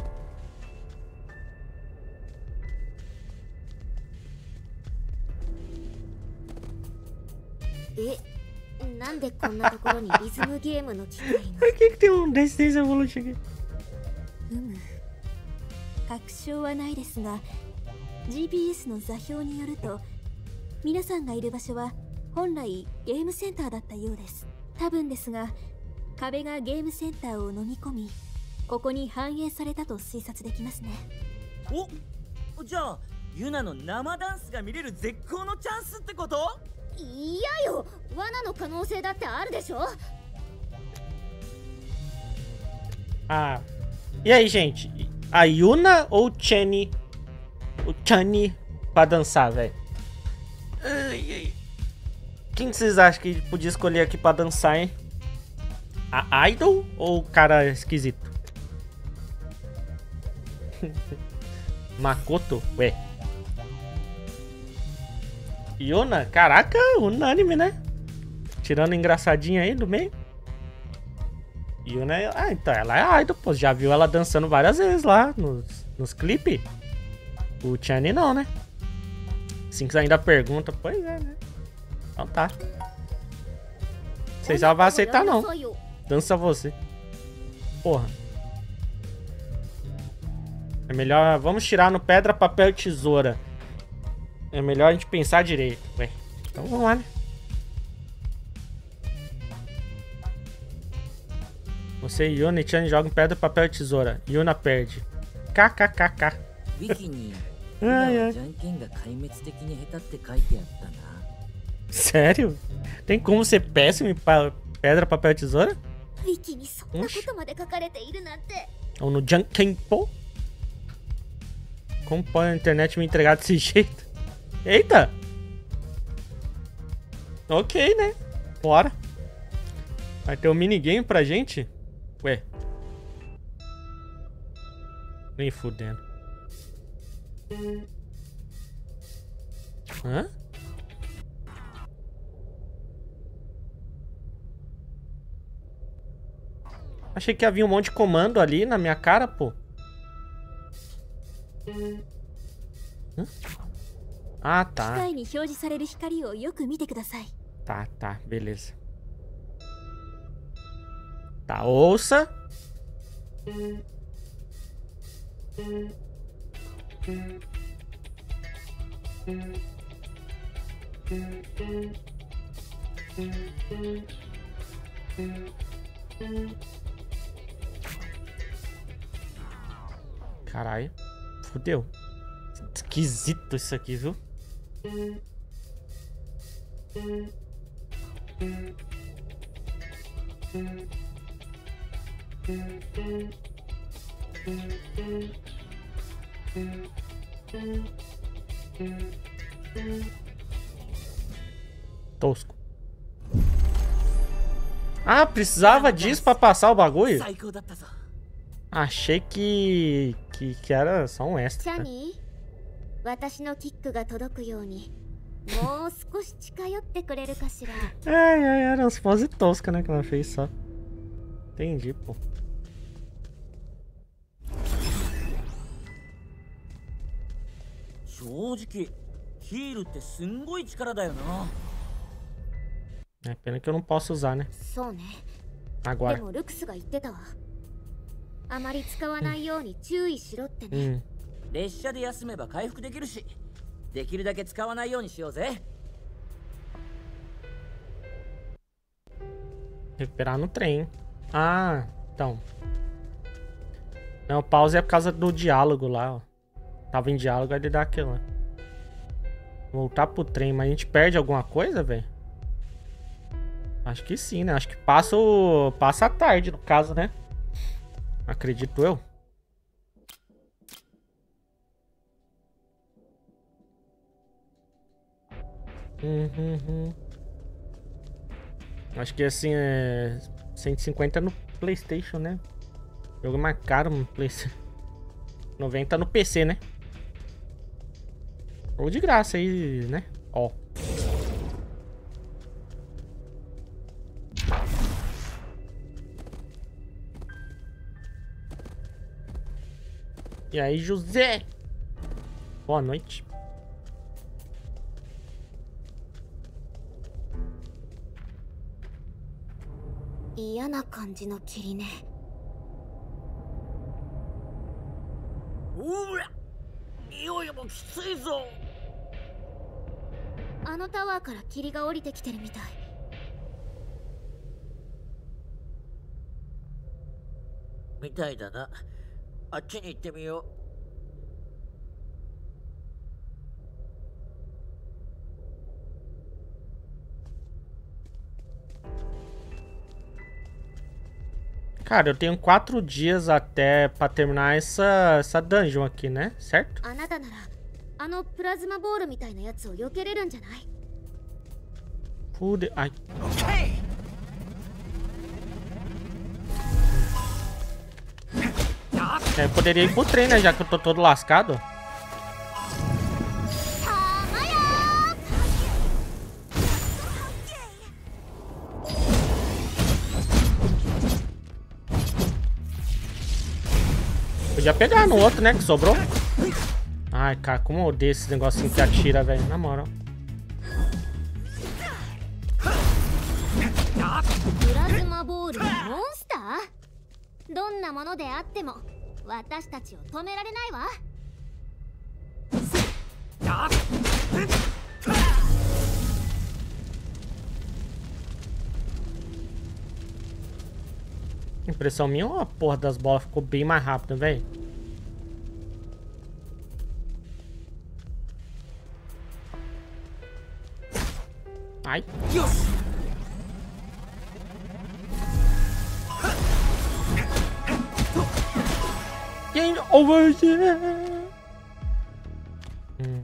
Por que que tem um Dance Evolution aqui? うむ確証はないですが ジーピーエス の座標によると皆さんがいる場所は本来ゲームセンターだったようです。多分ですが壁がゲームセンターを飲み込みここに反映されたと推察できますね。 お、じゃあユナの生ダンスが見れる絶好のチャンスってこと？ いやよ、罠の可能性だってあるでしょ。 Ah, e aí, gente? A Yuna ou o Chani? O Chani pra dançar, velho? Quem vocês acham que podia escolher aqui pra dançar, hein? A Idol ou o cara esquisito? Makoto? Ué. Yuna? Caraca, unânime, né? Tirando engraçadinha aí do meio. Yuna é... Ah, então ela é idol, pô. Já viu ela dançando várias vezes lá nos, nos clipes. O Chani não, né? Assim que você ainda pergunta, pois é, né? Então tá. Não sei se ela vai aceitar, não. Dança você. Porra. É melhor... Vamos tirar no pedra, papel e tesoura. É melhor a gente pensar direito. Ué. Então vamos lá, né? Você e Yuna e Chani jogam pedra, papel e tesoura. Yuna perde. Kkkk. Ai, ai. Sério? Tem como ser péssimo em pa pedra, papel e tesoura? Ou no Jankenpo? Como pode a internet me entregar desse jeito? Eita! Ok, né? Bora. Vai ter um minigame pra gente? Ué. Nem fudendo. Hã? Achei que havia um monte de comando ali na minha cara, pô. Hã? Ah, tá. Tá, tá, beleza. Tá, ouça. Caralho. Fudeu. Esquisito isso aqui, viu? Tosco. Ah, precisava disso pra passar o bagulho? 最高だったぞ。 Achei que, que, que era só um チ extra. ャニー、私のキックが届くようにもう少し近寄ってくれるかしら。 Ai, ai, eram as poses toscas, né, que ela fez só. Entendi, pô. 正直ヒールってすんごい力だよな。 É pena que eu não posso usar, né? そうね。で Agora. もルクスが言ってたわ。あまり使わないように注意しろってね。 Hum. 列車で休めば回復できるし、できるだけ使わないようにしようぜ。 Recuperar no trem. Ah, então. Não, pause é por causa do diálogo lá, ó. Tava em diálogo, aí ele dá aquilo lá. Voltar pro trem, mas a gente perde alguma coisa, velho? Acho que sim, né? Acho que passa o... passa a tarde, no caso, né? Acredito eu. Uhum, uhum. Acho que assim é cento e cinquenta no PlayStation, né? Jogo mais caro no PlayStation. noventa no P C, né? Ou de graça aí, né? Ó. E aí, José? Boa noite. 嫌な感じの霧ね。 おら、いよいよもきついぞ。 あのタワーから霧が降りてきてるみたい。 みたいだな。あっちに行ってみよう。 Cara, eu tenho quatro dias até pra terminar essa, essa dungeon aqui, né? Certo? あなたならあのプラズマボールみたいなやつを避けれるんじゃない？ Pude... Ai. É, eu poderia ir pro trem, né? Já que eu tô todo lascado. Podia pegar no outro, né? Que sobrou. Ai, cara, como eu odeio esse negocinho que atira, velho. Na moral. プラズマボールのモンスター？どんなものであっても私たちを止められないわ。 Impressão minha ou a porra das bolas ficou bem mais rápida, velho? Ai. Game over here. Hum.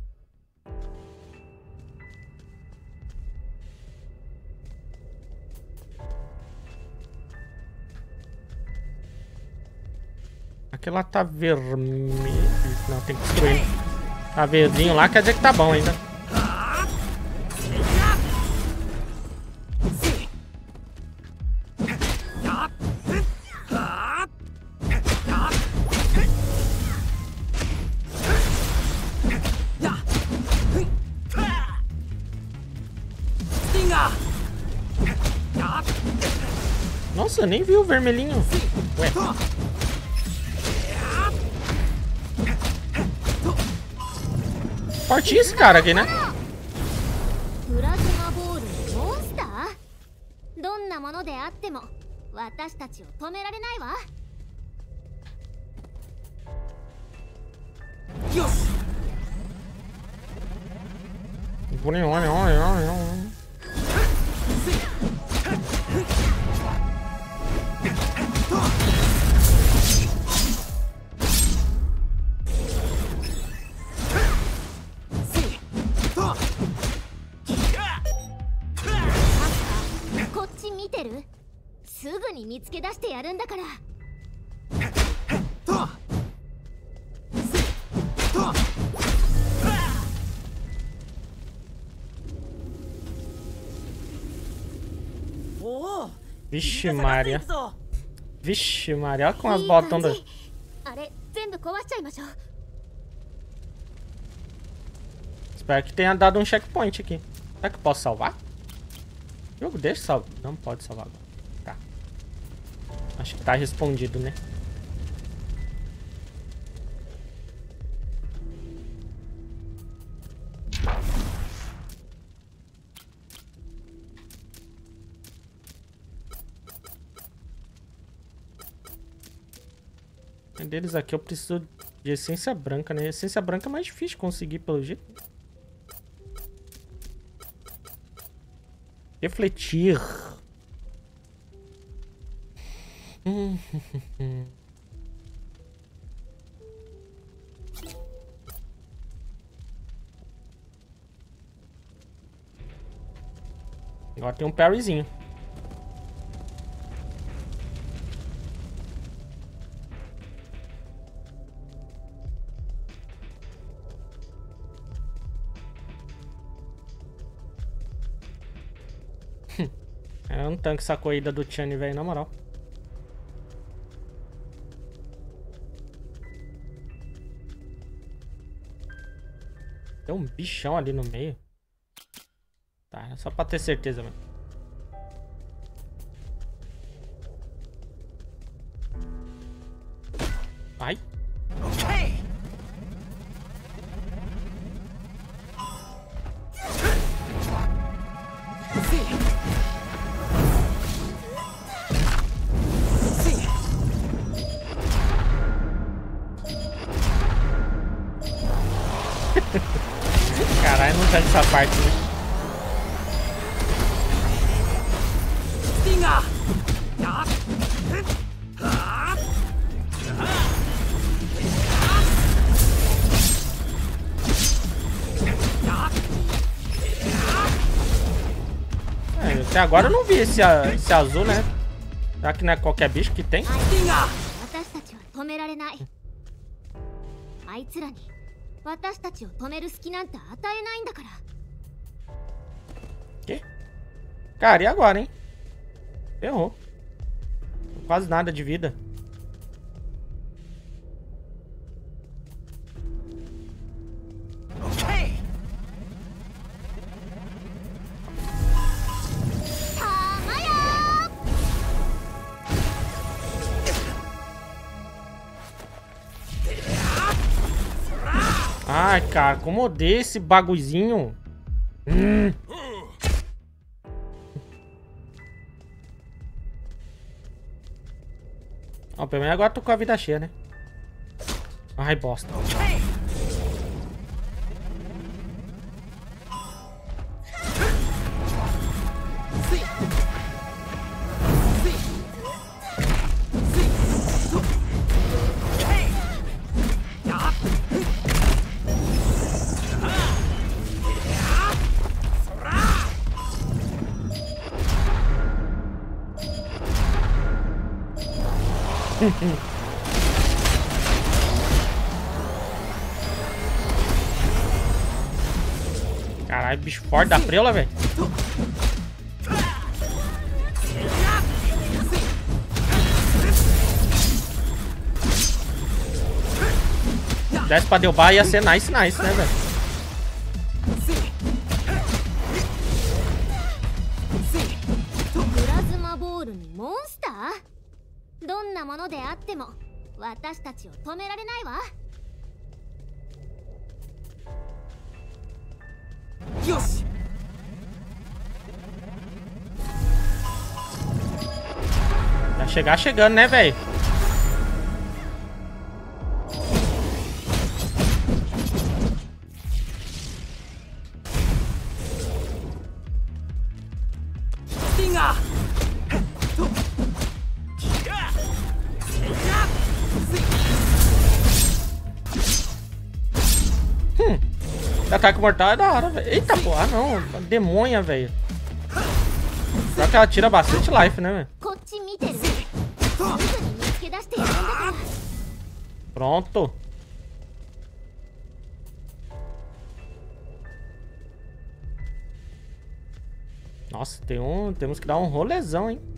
Aquela tá vermelho. Não, tem que destruir. Tá verdinho lá, quer dizer que tá bom ainda. Nossa, eu nem vi o vermelhinho. Ué. Forte esse cara aqui, né? プラズマボールのモンスター？どんなものであっても私たちを止められないわ。 よし。 Olha, olha, olha, olha. すぐに見つけ出してやるんだから。 とと Vixe Maria. Vixe Maria, olha como as bolas estão doidas. あれ全部壊しちゃいましょう。 Espero que tenha dado um checkpoint aqui. Será que eu posso salvar? O jogo deixa salvar. Não pode salvar agora. Tá. Acho que tá respondido, né? Deles aqui eu preciso de essência branca, né? Essência branca é mais difícil de conseguir pelo jeito. Refletir. Agora tem um parryzinho. Eu não tanco essa corrida do Chani, velho, na moral. Tem um bichão ali no meio. Tá, é só pra ter certeza, mano. Ai. Caralho, não tá nessa parte, né? É, até agora eu não vi esse, esse azul, né? Será que não é qualquer bicho que tem? Que? Cara, e agora, hein? Ferrou. Quase nada de vida. Ai, cara, como odeio esse bagulhozinho. Hum. Ó, pelo menos agora tô com a vida cheia, né? Ai, bosta. Caralho, bicho forte da preula, velho. Desce pra derrubar ia ser nice, nice, né, velho? Vai chegar chegando, né, velho? Hum, ataque mortal é da hora, velho. Eita, porra, ah, não. Demônia, velho. Só que ela tira bastante life, né, velho? Pronto. Nossa, tem um, temos que dar um rolezão, hein?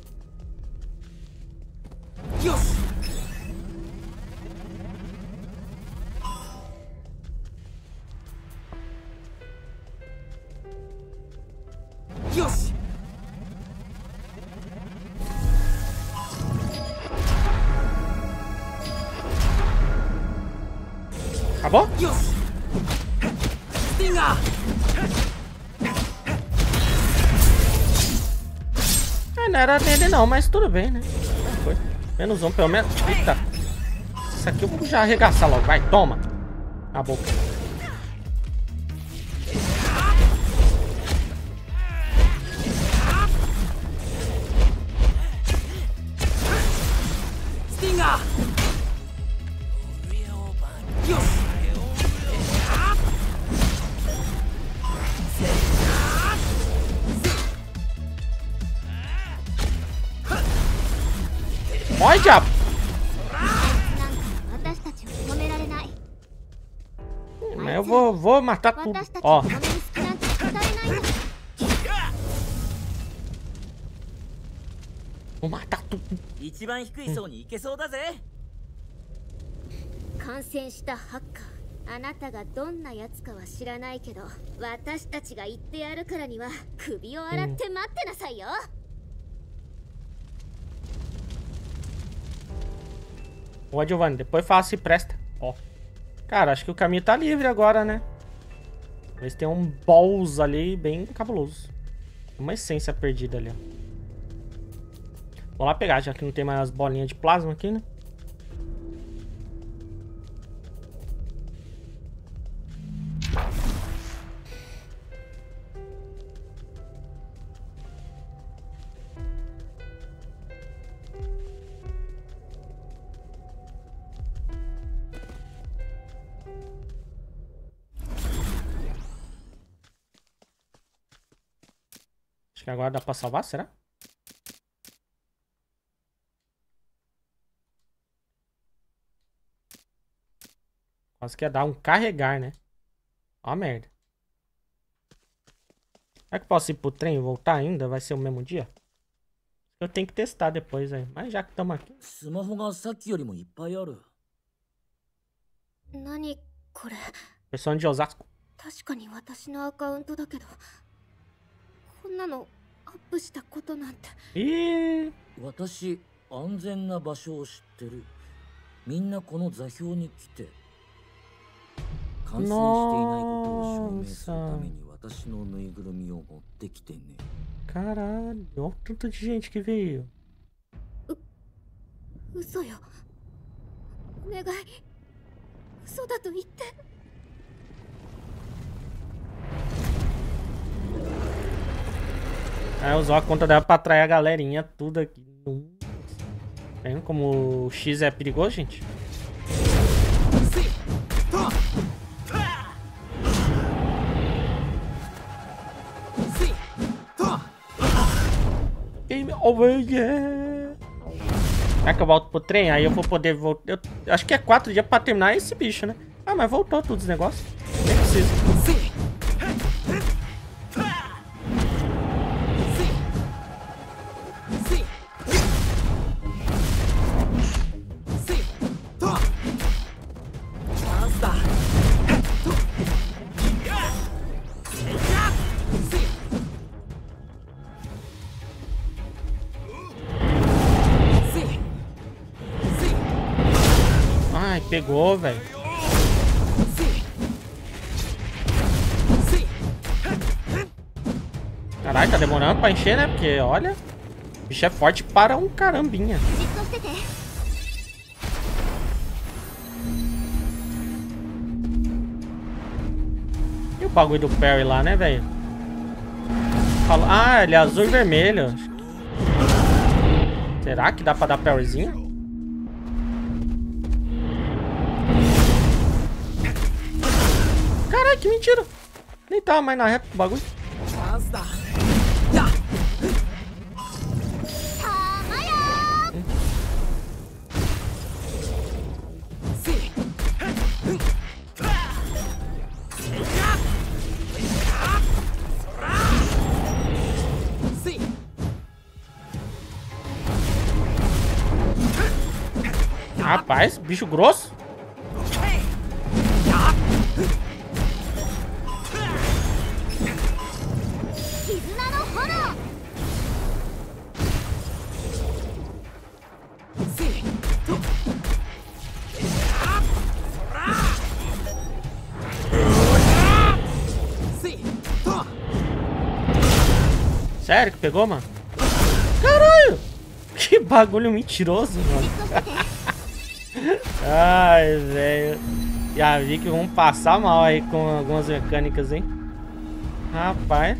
Acabou? É, não era nele não, mas tudo bem, né? Foi. Menos um, pelo menos. Eita. Isso aqui eu vou já arregaçar logo. Vai, toma. A boca. Morre, diabo! Hum, eu vou, vou matar tudo. Ó. Vou matar tudo. 一番低い層に行けそうだぜ。 感染したハッカー、あなたがどんなやつかは知らないけど、私たちが言ってやるからには首を洗って待ってなさいよ。 Ó, Giovanni, depois fala se presta. Ó. Cara, acho que o caminho tá livre agora, né? Mas tem um boss ali bem cabuloso. Uma essência perdida ali, ó. Vou lá pegar, já que não tem mais as bolinhas de plasma aqui, né? Acho que agora dá pra salvar, será? Quase que ia dar um carregar, né? Ó a merda. Será que eu posso ir pro trem e voltar ainda? Vai ser o mesmo dia? Eu tenho que testar depois aí. Mas já que estamos aqui. スマホがさっきよりもいっぱいある。 何これ。 Pessoal de Osasco. 確かに私のアカウントだけど、こんなのアップしたことなんて。 Ih! 私、安全な場所を知ってる。みんなこの座標に来て。感染していないことを証明するために私のぬいぐるみを持ってきてね。 Caralho, olha o tanto de gente que veio. 嘘よ。お願い。嘘だと言って。 Aí usou a conta dela pra atrair a galerinha, tudo aqui. Tá vendo como o X é perigoso, gente? Game over, yeah! Será que eu volto pro trem? Aí eu vou poder voltar. Eu acho que é quatro dias pra terminar esse bicho, né? Ah, mas voltou todos os negócios. Nem precisa. Ai, pegou, velho. Caralho, tá demorando pra encher, né? Porque, olha, o bicho é forte para um carambinha. E o bagulho do Perry lá, né, velho? Ah, ele é azul e vermelho. Será que dá pra dar Perryzinho? Caralho, que mentira! Nem tava mais na reta do bagulho. Rapaz, bicho grosso. Sério que pegou, mano? Caralho! Que bagulho mentiroso, mano. Ai, velho. Já vi que vamos passar mal aí com algumas mecânicas, hein? Rapaz.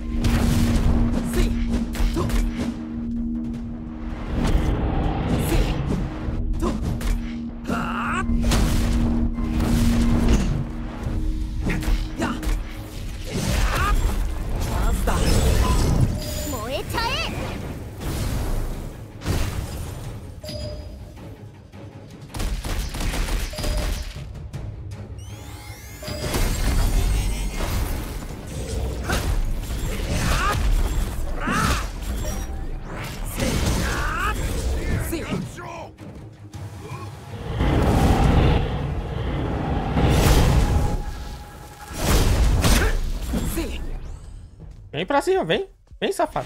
Vem pra cima, vem. Vem, safado.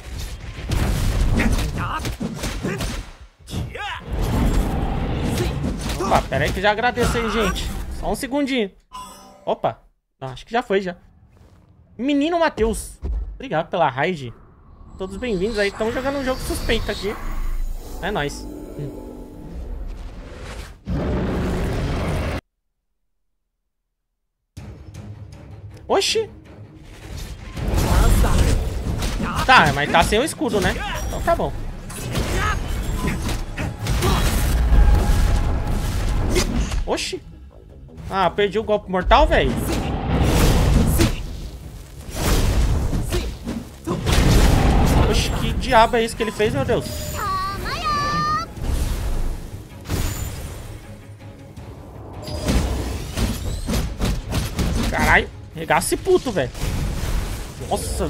Opa, pera aí que já agradeço aí, gente. Só um segundinho. Opa. Não, acho que já foi, já. Menino Matheus. Obrigado pela raid. Todos bem-vindos aí. Estamos jogando um jogo suspeito aqui. É nóis. Hum. Oxi. Tá, mas tá sem o escudo, né? Então tá bom. Oxi. Ah, perdi o golpe mortal, velho. Oxi, que diabo é isso que ele fez, meu Deus? Caralho, regaça esse puto, velho. Nossa.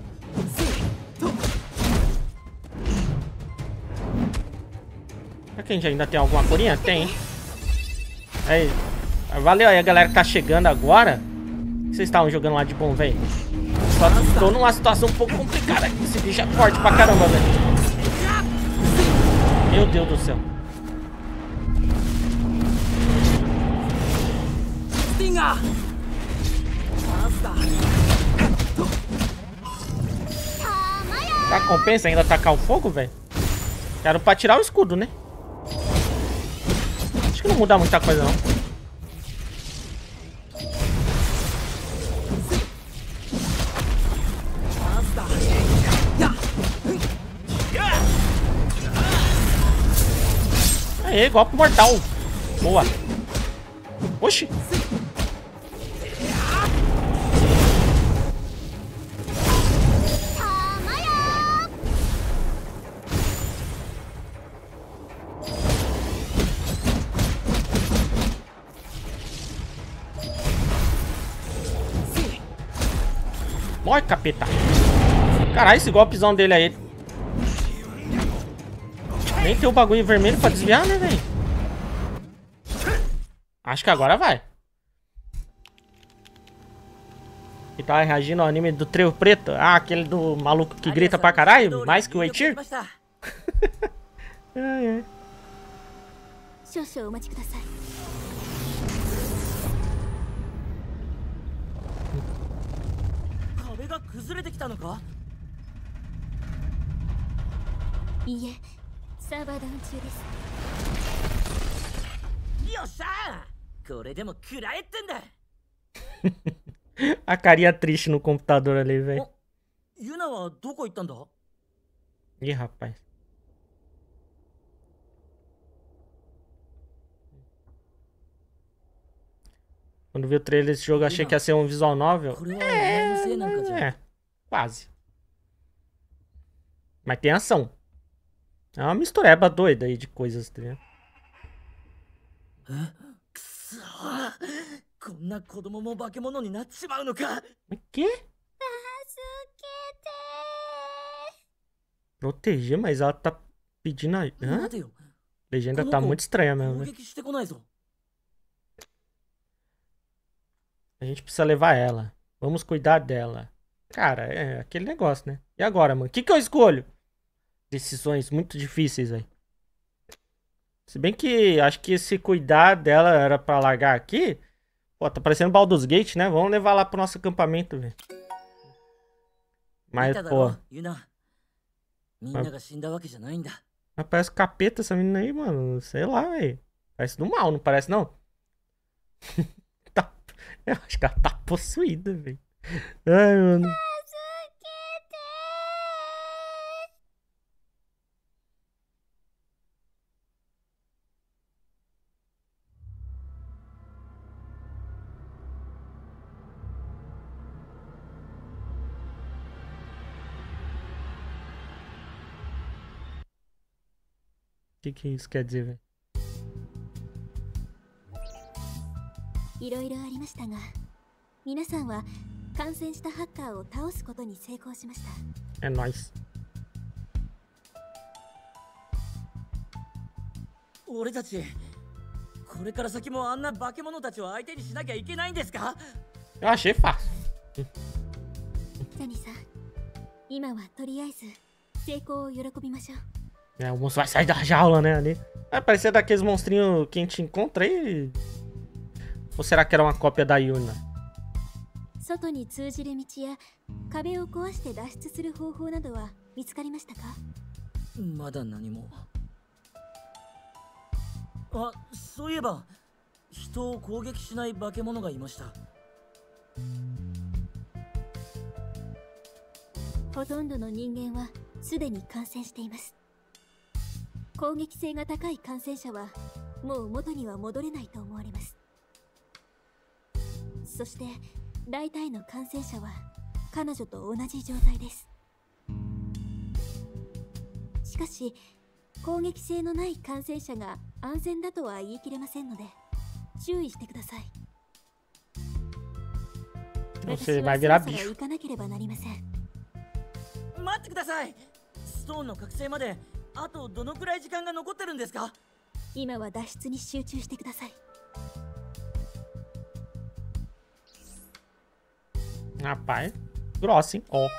Será que a gente ainda tem alguma corinha? Tem. Aí. Valeu aí a galera que tá chegando agora. O que vocês estavam jogando lá de bom, velho? Só tô numa situação um pouco complicada aqui. Esse bicho é forte pra caramba, velho. Meu Deus do céu. Tá, compensa ainda atacar o fogo, velho? Quero pra tirar o escudo, né? Acho que não muda muita coisa, não. Aê, golpe mortal. Boa. Oxi. Morre, capeta. Caralho, esse golpezão dele aí. Nem tem o bagulho vermelho pra desviar, né, velho? Acho que agora vai. E tá reagindo ao anime do Trevo Preto. Ah, aquele do maluco que grita pra caralho. Mais que o Eiichiro. Ai, ai. A carinha triste no computador ali, velho. Ih, rapaz. Quando vi o trailer desse jogo, achei que ia ser um visual novel. É, mas é, quase. Mas tem ação. É uma mistureba doida aí de coisas, tá ligado? O quê? Proteger, mas ela tá pedindo a... Hã? legenda tá muito estranha mesmo, 攻 né? 撃してこないぞ。 A gente precisa levar ela. Vamos cuidar dela. Cara, é aquele negócio, né? E agora, mano? O que que eu escolho? Decisões muito difíceis aí. Se bem que acho que se cuidar dela era pra largar aqui. Pô, tá parecendo Baldur's Gate, né? Vamos levar lá pro nosso acampamento, velho. Mas, 見ただ pô. ろユナ。みんなが死んだわけじゃないんだ。 Mas parece capeta essa menina aí, mano. Sei lá, velho. Parece do mal, não parece, não? Tá... Eu acho que ela tá possuída, velho. Ai, mano. O que que isso quer dizer, velho? いろいろありましたが、皆さんは感染したハッカーを倒すことに成功しました。 É nóis. 俺たち、これから先もあんな化け物たちを相手にしなきゃいけないんですか？ Eu achei fácil. ザニさん、今はとりあえず成功を喜びましょう。 É, o monstro vai sair da jaula, né, ali. Vai parecer daqueles monstrinhos que a gente encontra aí. Ou será que era uma cópia da Yuna? 外に通じる道や壁を壊して脱出する方法などは見つかりましたか？ まだ何も。あ、そういえば人を攻撃しない化け物がいました。 ほとんどの人間はすでに感染しています。攻撃性が高い感染者はもう元には戻れないと思われます。そして大体の感染者は彼女と同じ状態です。しかし攻撃性のない感染者が安全だとは言い切れませんので注意してください。私 Você は vai そ virar ろそろ bicho. 行かなければなりません。 待ってください。ストーンの覚醒まであとどのくらい時間が残ってるんですか？ 今は脱出に集中してください。 Rapaz, grossa, hein? Ó.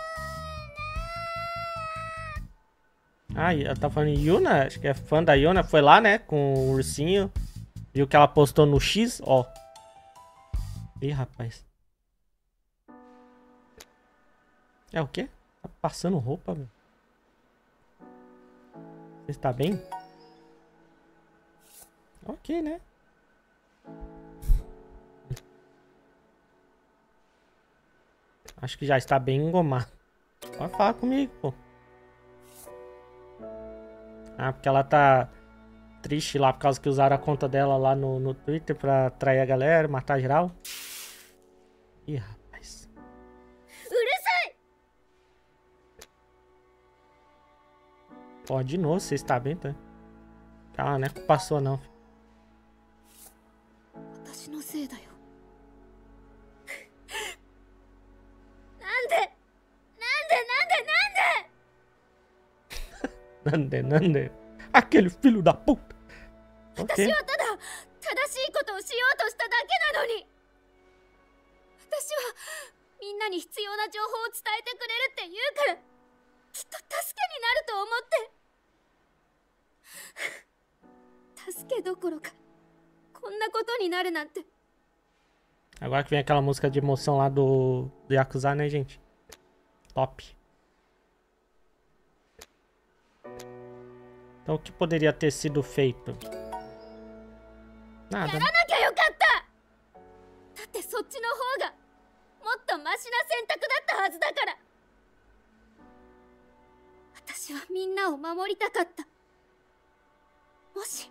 Ah, ela tá falando Yuna, acho que é fã da Yuna, foi lá, né, com o ursinho, viu que ela postou no X, ó. Ih, rapaz. É o quê? Tá passando roupa, velho. Você está bem? Ok, né? Acho que já está bem engomado. Pode falar comigo, pô. Ah, porque ela tá triste lá por causa que usaram a conta dela lá no, no Twitter pra atrair a galera, matar geral. Ih, rapaz. Ó, de novo, você está bem, tá? Calma, não é culpa sua, não. 私のせいだよ。なんでなんでなんでなんで Nande, Nande. Aquele filho da puta. 私はただ正しいことをしようとしただけなのに。私はみんなに必要な情報を伝えてくれるって言うからきっと助けになると思って助けどころかこんなことになるなんて。 Agora que vem aquela música de emoção lá do, do Yakuza, né, gente? Top. Então, o que poderia ter sido feito? Nada. やらなきゃよかった。だってそっちの方がもっとマシな選択だったはずだから。私はみんなを守りたかった。もし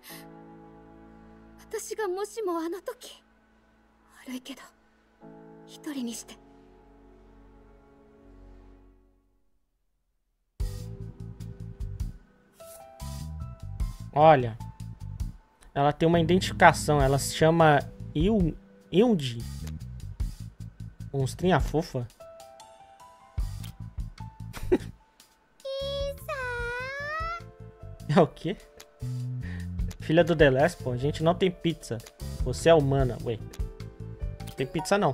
私がもしもあの時悪いけど一人にして。 Olha, ela tem uma identificação, ela se chama Il, Ildi. Monstrinha fofa. É o quê? Filha do Deleste, pô, a gente não tem pizza. Você é humana, ué. Não tem pizza, não.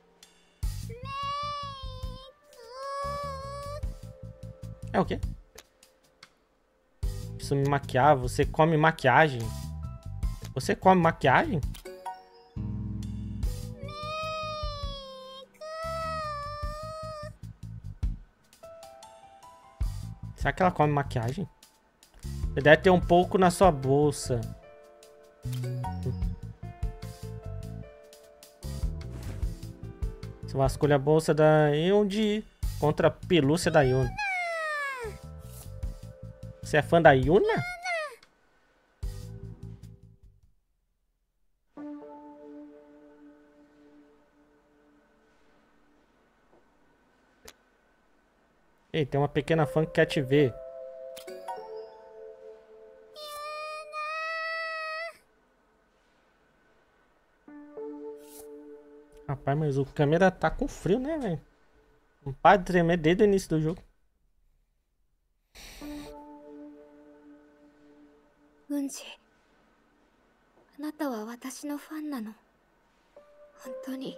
É o quê? Preciso me maquiar. Você come maquiagem? Você come maquiagem? Será que ela come maquiagem? Você deve ter um pouco na sua bolsa. Você vasculha a bolsa da Yundi contra a pelúcia da Yuna. Você é fã da Yuna? Ei, tem uma pequena fã que quer te ver. Rapaz, mas o câmera tá com frio, né, velho? Não para de tremer desde o início do jogo. Unji, あなたは私のファンなの。本当に、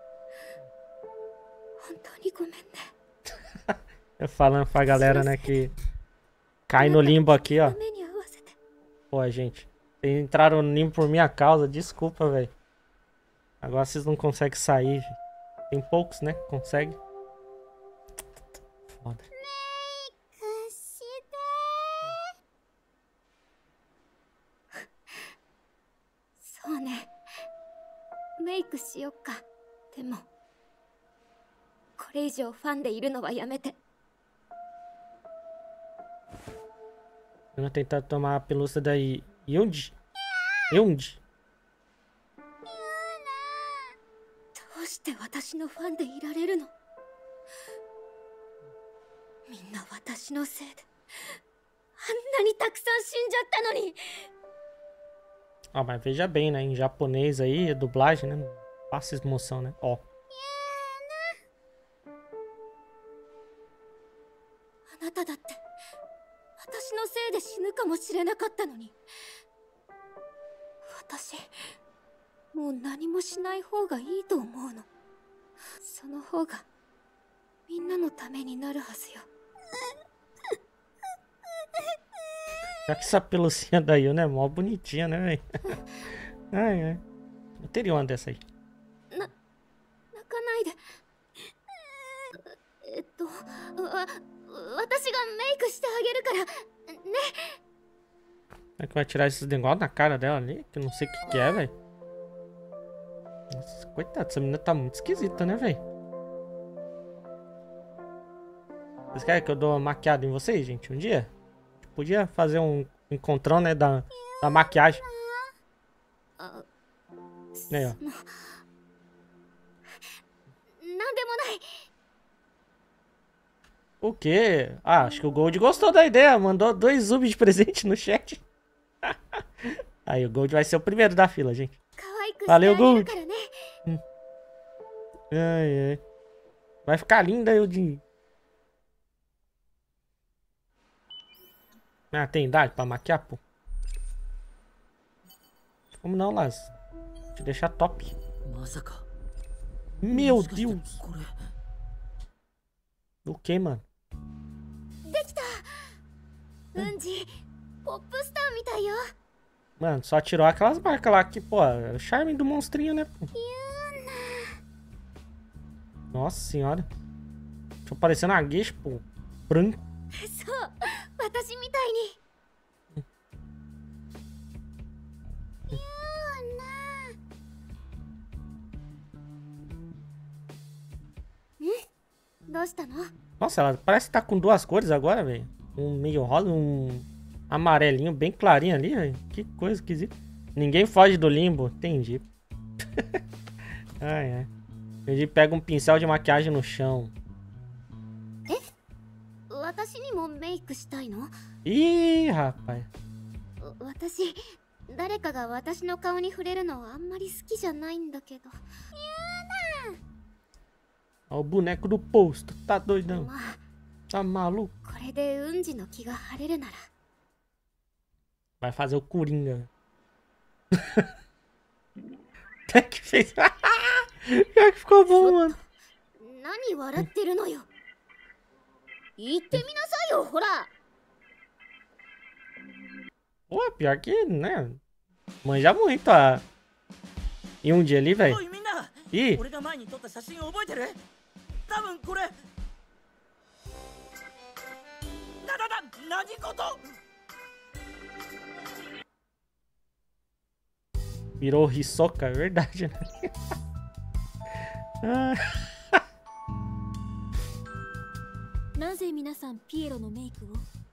本当にごめんね。 Eu falando pra galera, né, que cai no limbo aqui, ó. Pô, gente, vocês entraram no limbo por minha causa, desculpa, velho. Agora vocês não conseguem sair. Tem poucos, né, que conseguem. Foda. Sou, né? Make しよっか。でも、これ以上ファンでいるのはやめて。 Eu vou tentar tomar a pelúcia da Yundi. Yundi. どうして私のファンでいられるの？みんな私のせいであんなにたくさん死んじゃったのに。 Ah, mas veja bem, né? Em japonês aí, a dublagem, né? Não passa emoção, né? Ó. あなただって私のせいで死ぬかもしれなかったのに。私もう何もしない方がいいと思うの。その方がみんなのためになるはずよ。 Já que essa pelucinha da Yuna é mó bonitinha, né, velho? Ai, ai. Eu teria uma dessa aí. な、泣かないで。えっと、わ、私がメイクしてあげるからね。 Como é que vai tirar esses negócios na cara dela ali? Que eu não sei o que, que é, velho. Nossa, coitada, essa menina tá muito esquisita, né, velho? Vocês querem que eu dou uma maquiada em vocês, gente? Um dia? Podia fazer um encontrão, né, da, da maquiagem. Aí, ó. O quê? Ah, acho que o Gold gostou da ideia. Mandou dois subs de presente no chat. Aí, o Gold vai ser o primeiro da fila, gente. Valeu, Gold. Hum. Ai, ai. Vai ficar linda, eu de... Ah, tem idade pra maquiar, pô? Como não, Laz? Te deixar top. Meu Deus! O que, mano? Mano, só tirou aquelas marcas lá que, pô, é o charme do monstrinho, né, pô? Nossa senhora. Tô parecendo uma gueixa, pô. Branco. 私みたいに。ん？どうしたの？ Nossa, ela parece que tá com duas cores agora, velho. Um meio rosa, um amarelinho bem clarinho ali, velho. Que coisa esquisita. Ninguém foge do limbo. Entendi. Ai, ai. Ele pega um pincel de maquiagem no chão. 私にもメイクしたいの？ Ih, rapaz. 私、誰かが私の顔に触れるのはあんまり好きじゃないんだけど。 Olha o boneco do posto. Tá doidão. Tá maluco? これで運次の気が晴れるなら。 Vai fazer o Coringa. Até que fez. Pior que ficou bom, mano. 何笑ってるのよ。言ってみなさいよ、ほら。 Pô, pior que, né? Manja muito a. E um dia ali, velho. おいみんな Ih, 俺が前に撮った写真覚えてる？多分これな、な、な、何事？ virou Hisoka, é verdade, né? Ah, なぜ皆さんピエロのメイクを？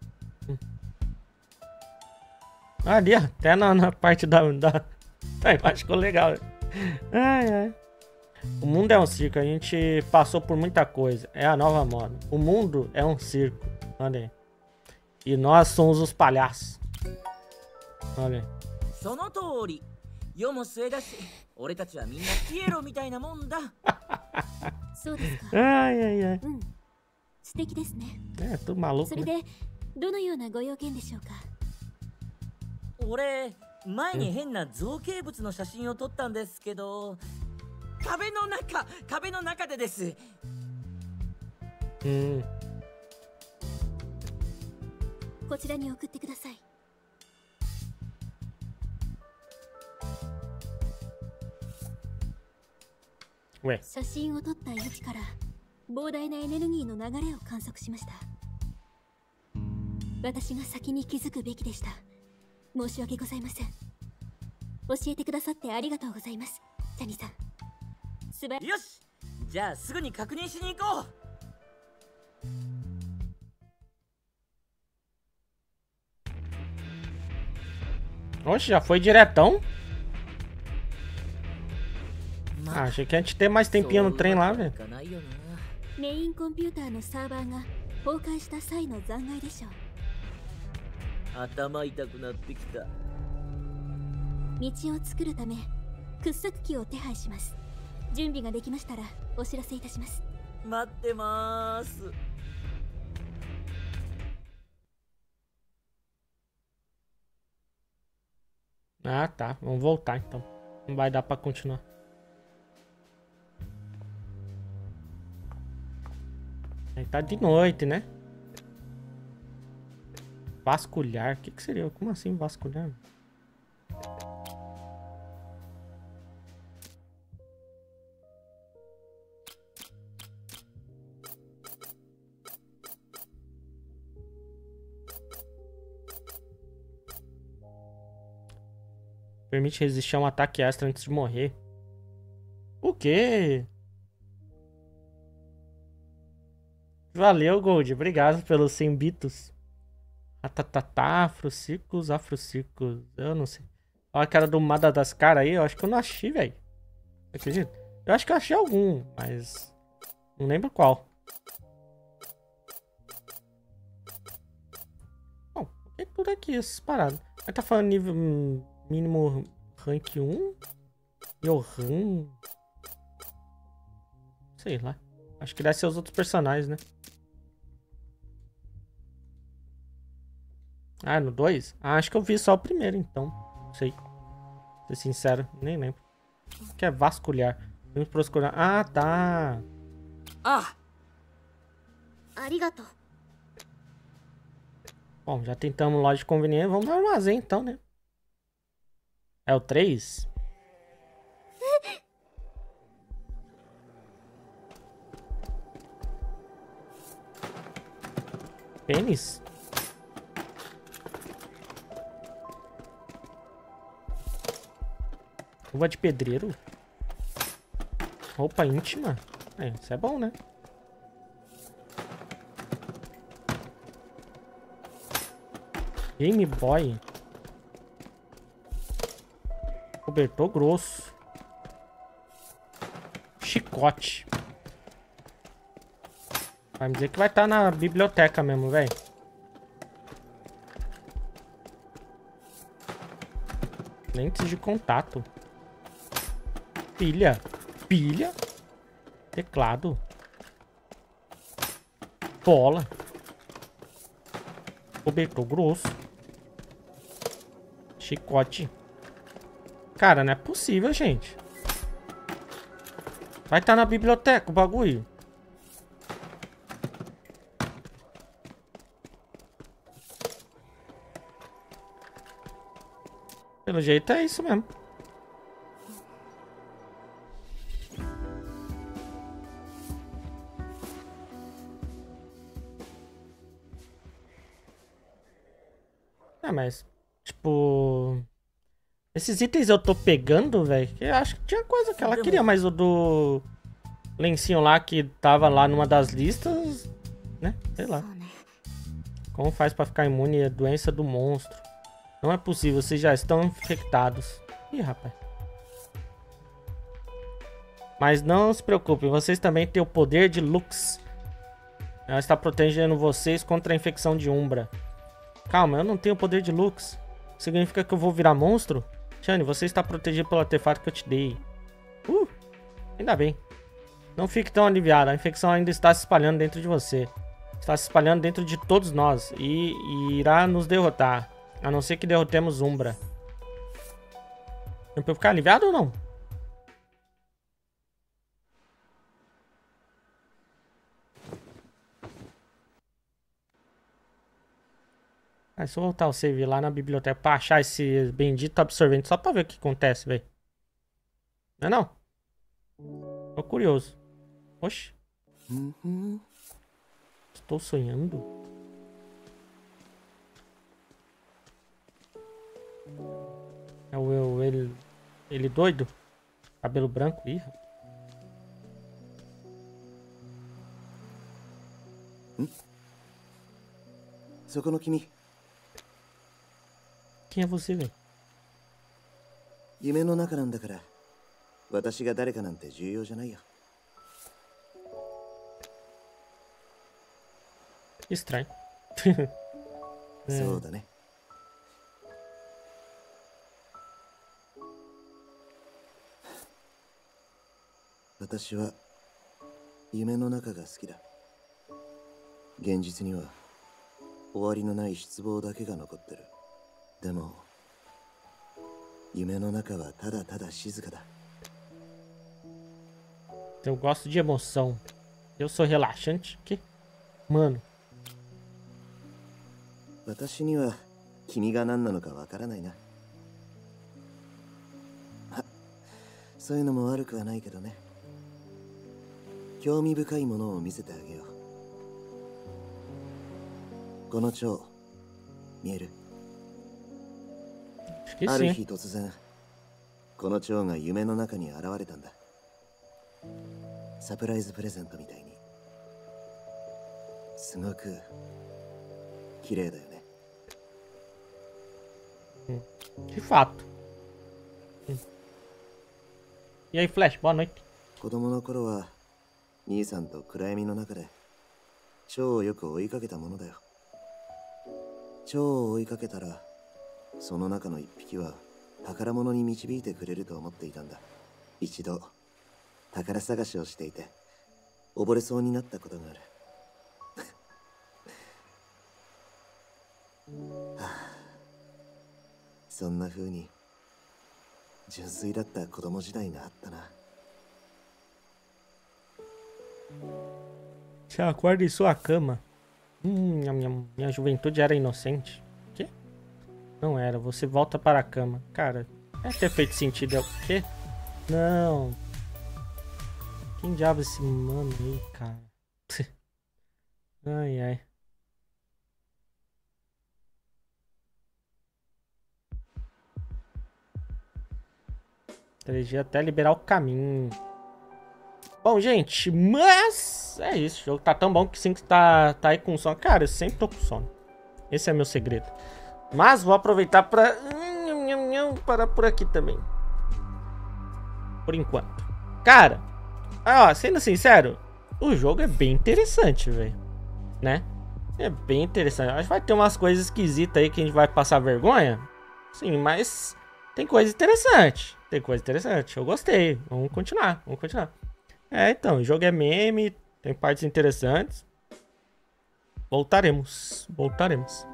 ali, ó, até na, na parte da, da, da imagem ficou legal. Ai, ai. O mundo é um circo, a gente passou por muita coisa. É a nova moda. O mundo é um circo. Olha aí. E nós somos os palhaços. Olha aí. その通り。世も末だし、俺たちはみんなピエロみたいなもんだ。 そうですか。 Ai, ai, ai. うん。素敵ですね。 É, tudo maluco, それ né? でどのようなご用件でしょうか。 俺、前に変な造形物の写真を撮ったんですけど、壁の中、壁の中でです。 Hum. こちらに送ってください。 Ué. 写真を撮った位置から膨大なエネルギーの流れを観測しました。私が先に気づくべきでした。申し訳ございません。教えてくださってありがとうございます、チャニさん。すばよし、じゃあすぐに確認しに行こう。 Oxe, já foi diretão? Ah, achei que a gente ter mais tempinho no trem lá, velho. メインコンピューターのサーバーが崩壊した際の残骸でしょう。 頭痛くなってきた。 道を作るため掘削機を手配します。準備ができましたらお知らせいたします。 待ってまーす。 Ah, tá. Vamos voltar então. Não vai dar pra continuar. Aí tá de noite, né? Vasculhar. O que que seria? Como assim vasculhar? Permite resistir a um ataque extra antes de morrer. O quê? Valeu, Gold. Obrigado pelos cem bitos. Atatatá, afrociclos, afrociclos. Eu não sei. Olha a cara do Madagascar aí. Eu acho que eu não achei, velho. Acredita? Eu acho que eu achei algum, mas não lembro qual. Bom, é tudo aqui, essas paradas. Aí tá falando nível mínimo rank um. Yohan. Sei lá. Acho que deve ser os outros personagens, né? Ah, no dois? Ah, acho que eu vi só o primeiro, então. Não sei. Pra ser sincero, nem lembro. O que é vasculhar? Vamos procurar. Ah, tá. Ah! Arigato. Bom, já tentamos loja de conveniência. Vamos no armazém, então, né? É o três? Pênis? Luva de pedreiro? Roupa íntima? É, isso é bom, né? Game Boy. Cobertor grosso. Chicote. Vai me dizer que vai estar na biblioteca mesmo, velho. Lentes de contato. Pilha. Pilha. Teclado. Bola. Cobertor grosso. Chicote. Cara, não é possível, gente. Vai estar na biblioteca o bagulho. Pelo jeito é isso mesmo. É, mas, tipo... Esses itens eu tô pegando, velho. Eu acho que tinha coisa que ela queria, mas o do lencinho lá que tava lá numa das listas, né? Sei lá. Como faz pra ficar imune à doença do monstro? Não é possível, vocês já estão infectados. Ih, rapaz. Mas não se preocupem, vocês também têm o poder de Lux. Ela está protegendo vocês contra a infecção de Umbra. Calma, eu não tenho o poder de Lux. Significa que eu vou virar monstro? Shani, você está protegido pelo artefato que eu te dei. Uh, ainda bem. Não fique tão aliviado, a infecção ainda está se espalhando dentro de você. Está se espalhando dentro de todos nós e, e irá nos derrotar. A não ser que derrotemos Umbra. É pra eu ficar aliviado ou não? É só voltar o save lá na biblioteca pra achar esse bendito absorvente. Só pra ver o que acontece, velho. Não é não? Tô curioso. Oxi. Uhum. Estou sonhando? É o, o ele, ele doido? Cabelo branco? Ih, rapaz. Hum? そこの君 Quem é você, velho? 夢の中なんだから私が誰かなんて重要じゃないよ Estranho. そうだね 私は夢の中が好きだ現実には終わりのない失望だけが残ってるでも夢の中はただただ静かだ Eu gosto de emoção. Eu sou relaxante. Que? Mano. 私には君が何なのかわからないなそういうのも悪くはないけどね興味深いものを見せてあげようこの蝶見える Acho que ある sim. 日突然この蝶が夢の中に現れたんだサプライズプレゼントみたいにすごく綺麗だよね De fato. E aí, Flash, boa noite. 子供の頃は兄さんと暗闇の中で蝶をよく追いかけたものだよ蝶を追いかけたらその中の一匹は宝物に導いてくれると思っていたんだ一度宝探しをしていて溺れそうになったことがあるはあそんな風に純粋だった子供時代があったな Você acorda em sua cama. Hum, minha, minha, minha juventude era inocente. Quê? Não era. Você volta para a cama. Cara, deve ter feito sentido. É o quê? Não. Quem diabo é esse mano aí, cara? Ai, ai. três G até liberar o caminho. Bom, gente, mas é isso. O jogo tá tão bom que sim que tá, tá aí com sono. Cara, eu sempre tô com sono. Esse é meu segredo. Mas vou aproveitar pra parar por aqui também. Por enquanto. Cara, ó, sendo sincero, o jogo é bem interessante, velho. Né? É bem interessante. Acho que vai ter umas coisas esquisitas aí que a gente vai passar vergonha. Sim, mas tem coisa interessante. Tem coisa interessante. Eu gostei. Vamos continuar. Vamos continuar. É, então. O jogo é meme. Tem partes interessantes. Voltaremos. Voltaremos.